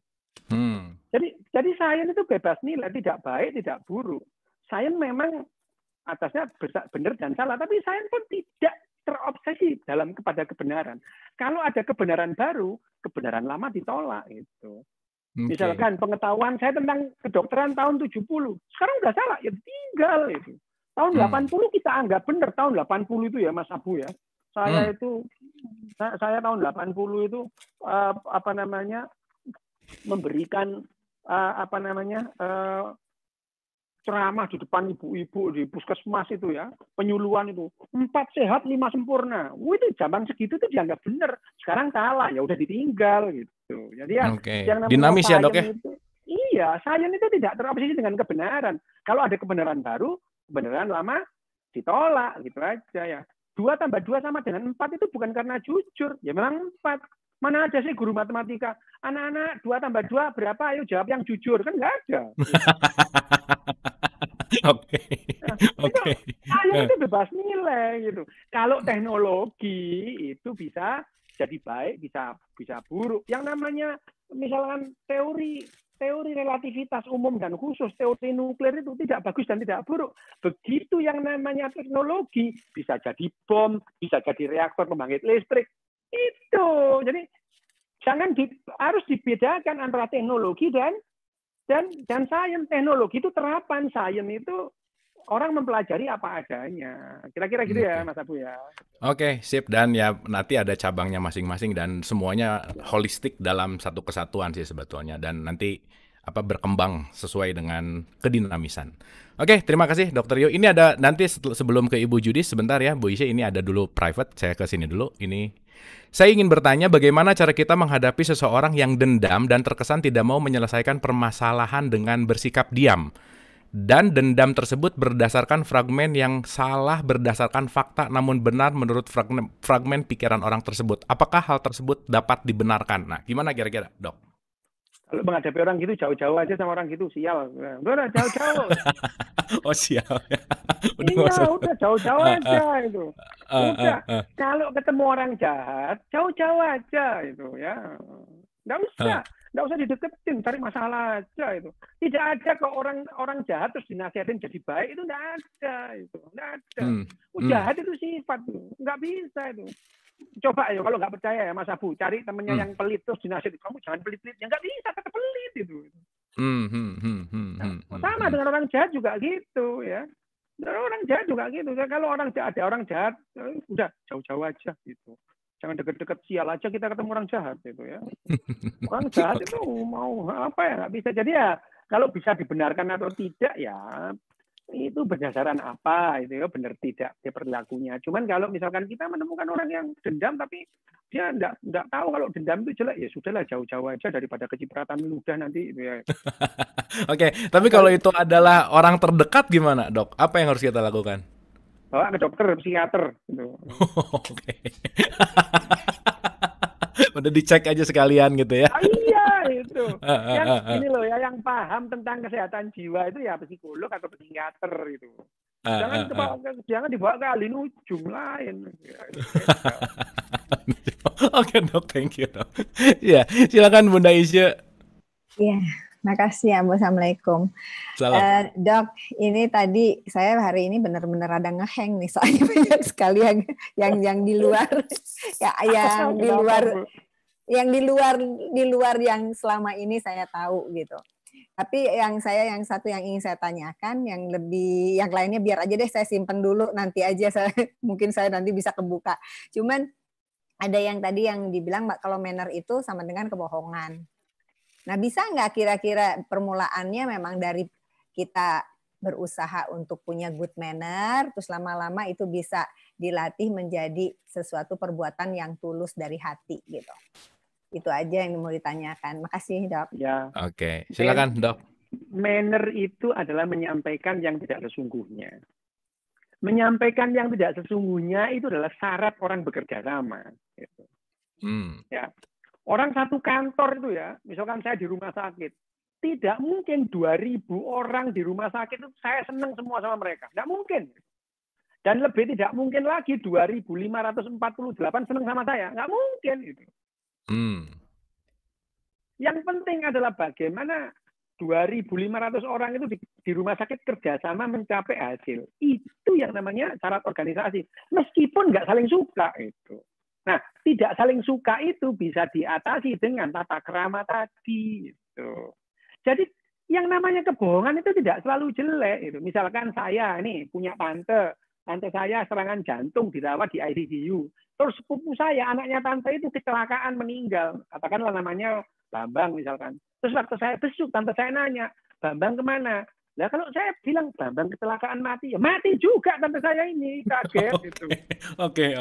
B: Jadi sains itu bebas nilai, tidak baik, tidak buruk. Sains memang atasnya benar dan salah, tapi sains pun tidak terobsesi kepada kebenaran. Kalau ada kebenaran baru, kebenaran lama ditolak itu. Misalkan pengetahuan saya tentang kedokteran tahun 70, sekarang udah salah, ya tinggal itu. Tahun 80 kita anggap benar, tahun 80 itu ya Mas Abu ya. Saya tahun 80 itu memberikan ceramah di depan ibu-ibu di puskesmas itu ya, penyuluhan itu 4 sehat 5 sempurna. Itu zaman segitu tuh dianggap benar. Sekarang salah, ya udah ditinggal gitu. Jadi yang namanya
A: dinamis ya Dok ya.
B: Iya, sains itu tidak terobsesi dengan kebenaran. Kalau ada kebenaran baru, kebenaran lama ditolak gitu aja ya. 2 tambah 2 sama dengan 4 itu bukan karena jujur. Ya memang 4. Mana ada sih guru matematika? Anak-anak 2 tambah 2 berapa? Ayo jawab yang jujur. Kan nggak ada.
A: Oke.
B: Sains itu bebas nilai gitu. Kalau teknologi itu bisa jadi baik, bisa buruk. Yang namanya misalkan teori relativitas umum dan khusus, teori nuklir itu tidak bagus dan tidak buruk. Begitu yang namanya teknologi, bisa jadi bom, bisa jadi reaktor pembangkit listrik. Itu. Jadi harus dibedakan antara teknologi dan sains. Teknologi itu terapan, sains itu orang mempelajari apa adanya. Kira-kira gitu ya, Mas Abu ya.
A: Oke, sip. Dan ya nanti ada cabangnya masing-masing dan semuanya holistik dalam satu kesatuan sih sebetulnya. Dan nanti berkembang sesuai dengan kedinamisan. Oke, terima kasih Dokter Yo. Ini ada nanti sebelum ke Ibu Judis sebentar ya, Bu Isya, ini ada dulu private. Saya ke sini dulu. Saya ingin bertanya bagaimana cara kita menghadapi seseorang yang dendam dan terkesan tidak mau menyelesaikan permasalahan dengan bersikap diam. Dan dendam tersebut berdasarkan fragmen yang salah berdasarkan fakta namun benar menurut fragmen pikiran orang tersebut. Apakah hal tersebut dapat dibenarkan? Nah, gimana kira-kira, Dok?
B: Kalau menghadapi orang gitu, jauh-jauh aja sama orang gitu, sial. Udah jauh-jauh.
A: Oh, sial.
B: Udah jauh-jauh aja itu. Udah, kalau ketemu orang jahat, jauh-jauh aja itu ya. Nggak usah dideketin, cari masalah aja itu. Tidak ada kok orang jahat terus dinasihatin jadi baik, itu nggak ada itu, nggak ada. Jahat itu sifat tuh, nggak bisa itu. Coba ya kalau nggak percaya ya Mas Abu, cari temennya yang pelit terus dinasihatin, kamu jangan pelit-pelit, ya nggak bisa, tetap pelit itu. Sama dengan orang jahat juga gitu ya. Orang jahat juga gitu. Kalau ada orang jahat, udah jauh-jauh aja gitu. Jangan deket-deket, sial aja kita ketemu orang jahat gitu ya. Orang jahat itu mau apa ya, nggak bisa. Jadi ya kalau bisa dibenarkan atau tidak ya itu berdasarkan apa itu ya, benar tidak dia perilakunya. Cuman kalau misalkan kita menemukan orang yang dendam tapi dia nggak tahu kalau dendam itu jelek, ya sudahlah jauh-jauh aja daripada kecipratan ludah nanti itu ya.
A: Oke, tapi kalau itu adalah orang terdekat gimana, Dok? Apa yang harus kita lakukan?
B: Bawa ke dokter, psikiater gitu.
A: Oke. Udah dicek aja sekalian gitu ya.
B: Iya itu. Ini loh ya, yang paham tentang kesehatan jiwa itu ya psikolog atau psikiater itu. Jangan dibawa ke ahli nujum lain.
A: Oke, Dok, thank you, Dok. Ya, silakan Bunda Isya.
D: Iya. Makasih ya, Assalamualaikum. Dok, ini tadi saya hari ini benar-benar ada ngeheng nih, soalnya banyak sekali yang di luar, ya, yang di luar yang selama ini saya tahu gitu. Tapi yang satu yang ingin saya tanyakan, yang lainnya biar aja deh saya simpen dulu, nanti aja mungkin saya nanti bisa kebuka. Cuman ada yang tadi yang dibilang kalau manner itu sama dengan kebohongan. Nah, bisa nggak kira-kira permulaannya memang dari kita berusaha untuk punya good manner, terus lama-lama itu bisa dilatih menjadi sesuatu perbuatan yang tulus dari hati gitu. Itu aja yang mau ditanyakan. Makasih, Dok.
B: Ya.
A: Oke, silakan, Dok.
B: Manner itu adalah menyampaikan yang tidak sesungguhnya. Menyampaikan yang tidak sesungguhnya itu adalah syarat orang bekerja sama. Gitu. Ya. Orang satu kantor itu ya, misalkan saya di rumah sakit, tidak mungkin 2.000 orang di rumah sakit itu saya senang semua sama mereka. Nggak mungkin. Dan lebih tidak mungkin lagi 2.548 senang sama saya. Nggak mungkin itu. Yang penting adalah bagaimana 2.500 orang itu di rumah sakit kerjasama mencapai hasil. Itu yang namanya syarat organisasi. Meskipun nggak saling suka itu. Nah, tidak saling suka itu bisa diatasi dengan tata krama tadi. Gitu. Jadi yang namanya kebohongan itu tidak selalu jelek. Itu. Misalkan saya ini punya tante saya serangan jantung dirawat di ICU. Terus sepupu saya, anaknya tante itu kecelakaan meninggal. Katakanlah namanya Bambang misalkan. Terus waktu saya besuk, tante saya nanya, Bambang kemana? Nah kalau saya bilang Bambang kecelakaan mati, ya mati juga tante saya ini, kaget.
A: Oke.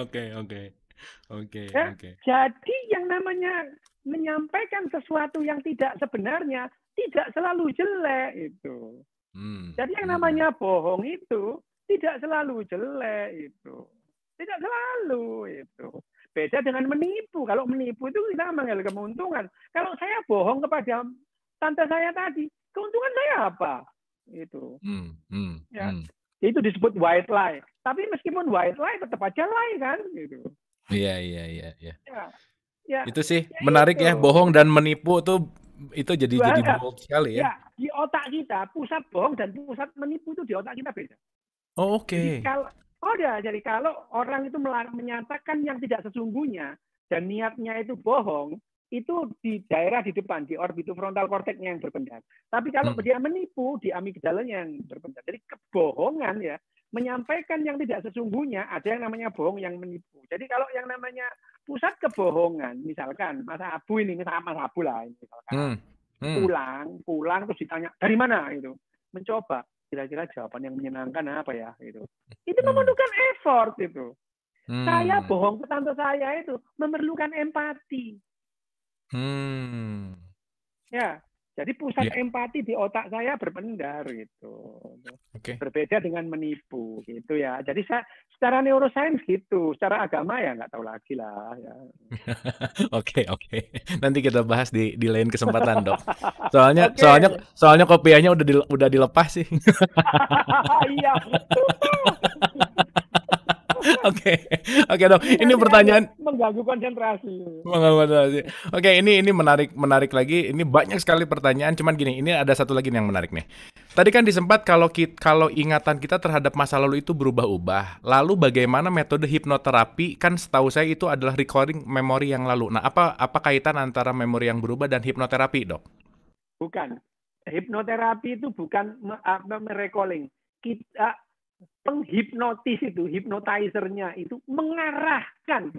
B: Jadi yang namanya menyampaikan sesuatu yang tidak sebenarnya tidak selalu jelek itu. Jadi yang namanya bohong itu tidak selalu jelek itu. Tidak selalu itu. Beda dengan menipu. Kalau menipu itu kita mengambil keuntungan. Kalau saya bohong kepada tante saya tadi, keuntungan saya apa? Itu. Ya. Itu disebut white lie. Tapi meskipun white lie tetap aja lie kan gitu.
A: Iya.
B: Ya,
A: itu sih menarik itu. Ya, bohong dan menipu tuh itu jadi bold sekali ya.
B: Ya, di otak kita pusat bohong dan pusat menipu itu di otak kita beda.
A: Oh, oke.
B: Jadi kalau orang itu menyatakan yang tidak sesungguhnya dan niatnya itu bohong, itu di daerah di depan, di orbitofrontal korteksnya yang berpendar. Tapi kalau dia menipu, di amigdalanya yang berpendar. Jadi kebohongan ya, menyampaikan yang tidak sesungguhnya, ada yang namanya bohong yang menipu. Jadi kalau yang namanya pusat kebohongan, misalkan Mas Abu ini, misalkan Mas Abu lah, misalkan pulang terus ditanya dari mana itu, mencoba kira-kira jawaban yang menyenangkan apa ya itu memerlukan effort itu. Saya bohong ke tante saya itu memerlukan empati. Ya, jadi pusat empati di otak saya berpendar gitu. Berbeda dengan menipu gitu ya. Jadi saya secara neuroscience gitu, secara agama ya nggak tahu lagi lah. Ya.
A: Oke. Nanti kita bahas di lain kesempatan, Dok. Soalnya kopiahnya udah dilepas sih.
B: Iya.
A: Oke Dok. Ini pertanyaan
B: mengganggu konsentrasi.
A: Oke, ini menarik lagi. Ini banyak sekali pertanyaan. Cuman gini, ini ada satu lagi yang menarik nih. Tadi kan disempat kalau ingatan kita terhadap masa lalu itu berubah-ubah. Lalu bagaimana metode hipnoterapi? Kan setahu saya itu adalah recording memori yang lalu. Nah, apa kaitan antara memori yang berubah dan hipnoterapi, Dok?
B: Bukan. Hipnoterapi itu bukan merecalling. Kita penghipnotis itu, hipnotizernya itu mengarahkan.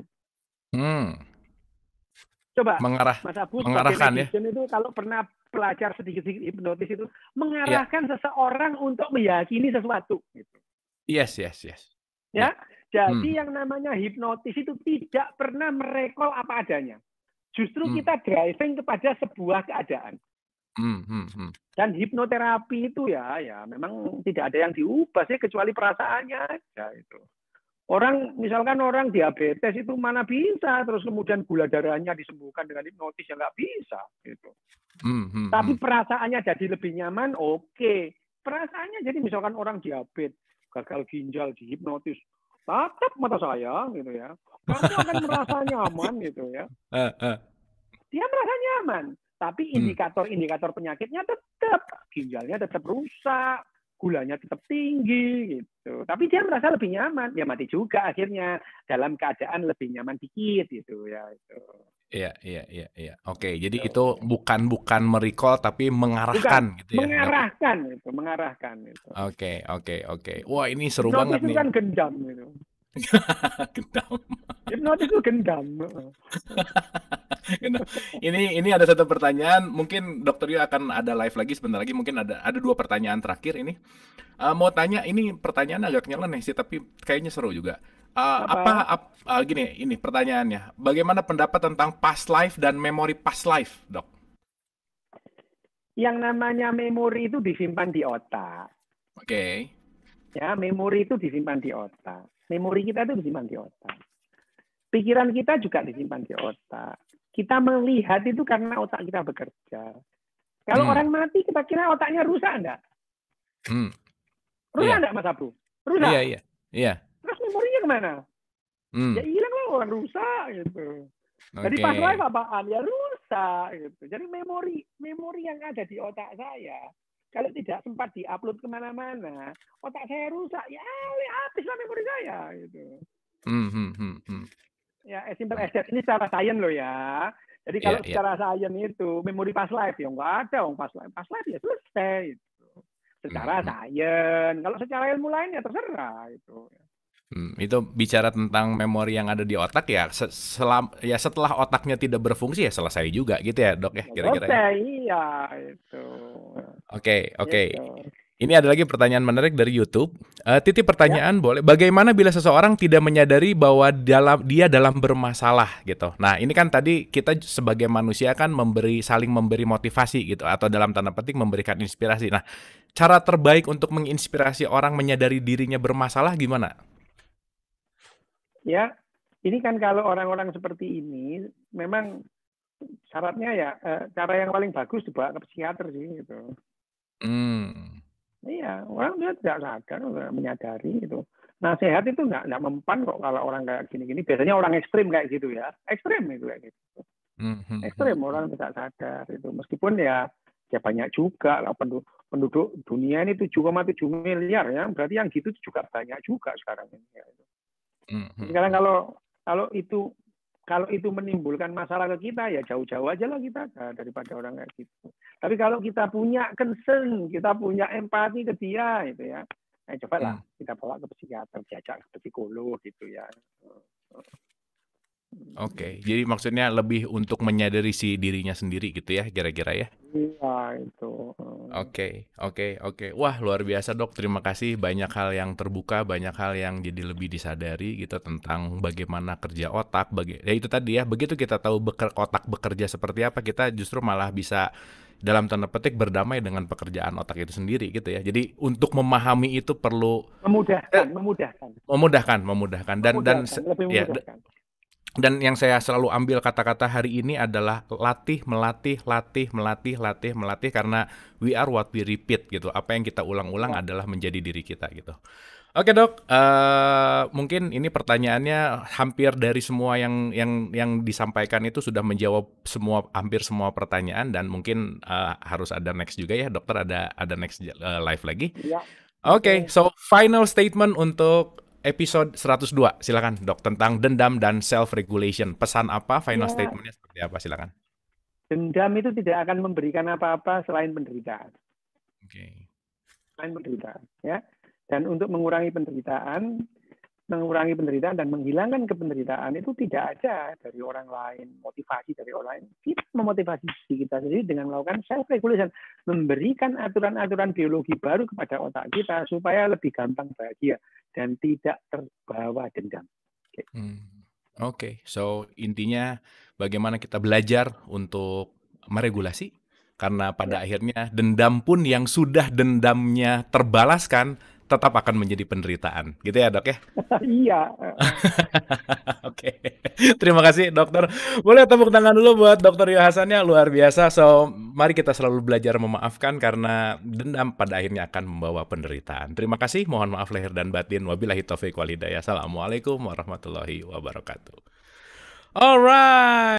B: Coba Mas Abu
A: mengarahkan ya.
B: Itu kalau pernah belajar sedikit-sedikit hipnotis itu mengarahkan seseorang untuk meyakini sesuatu. Gitu.
A: Yes.
B: Ya, jadi yang namanya hipnotis itu tidak pernah merecall apa adanya. Justru kita driving kepada sebuah keadaan. Dan hipnoterapi itu ya memang tidak ada yang diubah sih kecuali perasaannya aja itu. Misalkan orang diabetes itu mana bisa terus kemudian gula darahnya disembuhkan dengan hipnotis ya nggak bisa gitu. Tapi perasaannya jadi lebih nyaman, oke. Perasaannya jadi misalkan orang diabetes, gagal ginjal dihipnotis, tatap mata saya gitu ya. Kamu akan merasa nyaman gitu ya. Dia merasa nyaman. Tapi indikator-indikator penyakitnya tetap, ginjalnya tetap rusak, gulanya tetap tinggi, gitu. Tapi dia merasa lebih nyaman, ya mati juga akhirnya dalam keadaan lebih nyaman dikit, gitu ya. Itu.
A: Iya. Oke, jadi itu bukan merecall tapi mengarahkan, gitu ya.
B: Mengarahkan itu.
A: Oke. Wah, ini seru banget nih.
B: Hipnotis itu kan gendam gitu. Hipnotis itu gendam.
A: Ini ada satu pertanyaan, mungkin Dokter Yo akan ada live lagi sebentar lagi, mungkin ada 2 pertanyaan terakhir ini. Mau tanya, ini pertanyaan agak nyeleneh sih, tapi kayaknya seru juga. Gini, ini pertanyaannya, bagaimana pendapat tentang past life dan memori past life, Dok?
B: Yang namanya memori itu disimpan di otak.
A: Oke.
B: Ya, memori itu disimpan di otak. Memori kita itu disimpan di otak. Pikiran kita juga disimpan di otak. Kita melihat itu karena otak kita bekerja. Kalau orang mati, kita kira otaknya rusak enggak? Rusak enggak, Mas Abu? Rusak?
A: Iya.
B: Terus memorinya kemana? Ya hilang lah orang rusak gitu. Jadi pas live apaan? Ya rusak gitu. Jadi memori yang ada di otak saya, kalau tidak sempat diupload kemana-mana, otak saya rusak. Ya habislah memori saya gitu. Ya, as simple as that. Ini secara sains loh ya. Jadi kalau secara sains itu memori pas live ya nggak ada, pas live ya selesai. Gitu. Secara sains. Kalau secara ilmu lain ya terserah itu.
A: Itu bicara tentang memori yang ada di otak ya. Setelah otaknya tidak berfungsi ya selesai juga gitu ya, Dok ya, kira-kira.
B: Selesai, iya itu.
A: Oke. Gitu. Ini ada lagi pertanyaan menarik dari YouTube. Titip pertanyaan boleh. Bagaimana bila seseorang tidak menyadari bahwa dia dalam bermasalah gitu. Nah, ini kan tadi kita sebagai manusia kan saling memberi motivasi gitu, atau dalam tanda petik memberikan inspirasi. Nah, cara terbaik untuk menginspirasi orang menyadari dirinya bermasalah gimana?
B: Ya, ini kan kalau orang-orang seperti ini memang syaratnya ya cara yang paling bagus dibawa ke psikiater sih gitu. Iya, orang dia tidak sadar, menyadari gitu. Nasihat itu nggak mempan kok kalau orang kayak gini-gini. Biasanya orang ekstrim kayak gitu ya, ekstrim itu kayak gitu. Ekstrim orang tidak sadar itu. Meskipun ya banyak juga lah penduduk dunia ini 7,7 miliar ya, berarti yang gitu juga banyak juga sekarang ini. Ya. Sekarang kalau itu kalau itu menimbulkan masalah ke kita, ya jauh-jauh aja lah kita daripada orang kayak gitu. Tapi kalau kita punya concern, kita punya empati ke dia, gitu ya, cobalah kita bawa ke psikiater, diajak ke psikolog, gitu ya.
A: Oke, jadi maksudnya lebih untuk menyadari si dirinya sendiri gitu ya, kira-kira ya?
B: Iya, itu.
A: Oke. Wah, luar biasa Dok. Terima kasih. Banyak hal yang terbuka, banyak hal yang jadi lebih disadari gitu tentang bagaimana kerja otak. Ya itu tadi ya, begitu kita tahu otak bekerja seperti apa, kita justru malah bisa dalam tanda petik berdamai dengan pekerjaan otak itu sendiri gitu ya. Jadi untuk memahami itu perlu
B: memudahkan.
A: Dan yang saya selalu ambil kata-kata hari ini adalah latih, melatih, karena we are what we repeat gitu. Apa yang kita ulang-ulang adalah menjadi diri kita gitu. Oke Dok, mungkin ini pertanyaannya hampir dari semua yang disampaikan itu sudah menjawab hampir semua pertanyaan, dan mungkin harus ada next juga ya Dokter, ada next live lagi.
B: Ya.
A: Oke, so final statement untuk episode 102, silakan Dok, tentang dendam dan self-regulation. Pesan apa, final statementnya seperti apa, silakan.
B: Dendam itu tidak akan memberikan apa-apa selain penderitaan.
A: Oke.
B: Selain penderitaan, ya. Dan untuk mengurangi penderitaan dan menghilangkan kependeritaan itu tidak ada dari orang lain, motivasi dari orang lain. Kita memotivasi diri kita sendiri dengan melakukan self-regulation, memberikan aturan-aturan biologi baru kepada otak kita supaya lebih gampang bahagia dan tidak terbawa dendam.
A: Oke. So intinya bagaimana kita belajar untuk meregulasi, karena pada akhirnya dendam pun yang sudah dendamnya terbalaskan tetap akan menjadi penderitaan. Gitu ya Dok ya?
B: Iya.
A: Oke. Terima kasih Dokter. Boleh tepuk tangan dulu buat Dokter Yohasannya, luar biasa. So mari kita selalu belajar memaafkan, karena dendam pada akhirnya akan membawa penderitaan. Terima kasih, mohon maaf lahir dan batin. Wabillahi taufiq wal hidayah. Assalamualaikum warahmatullahi wabarakatuh. Alright.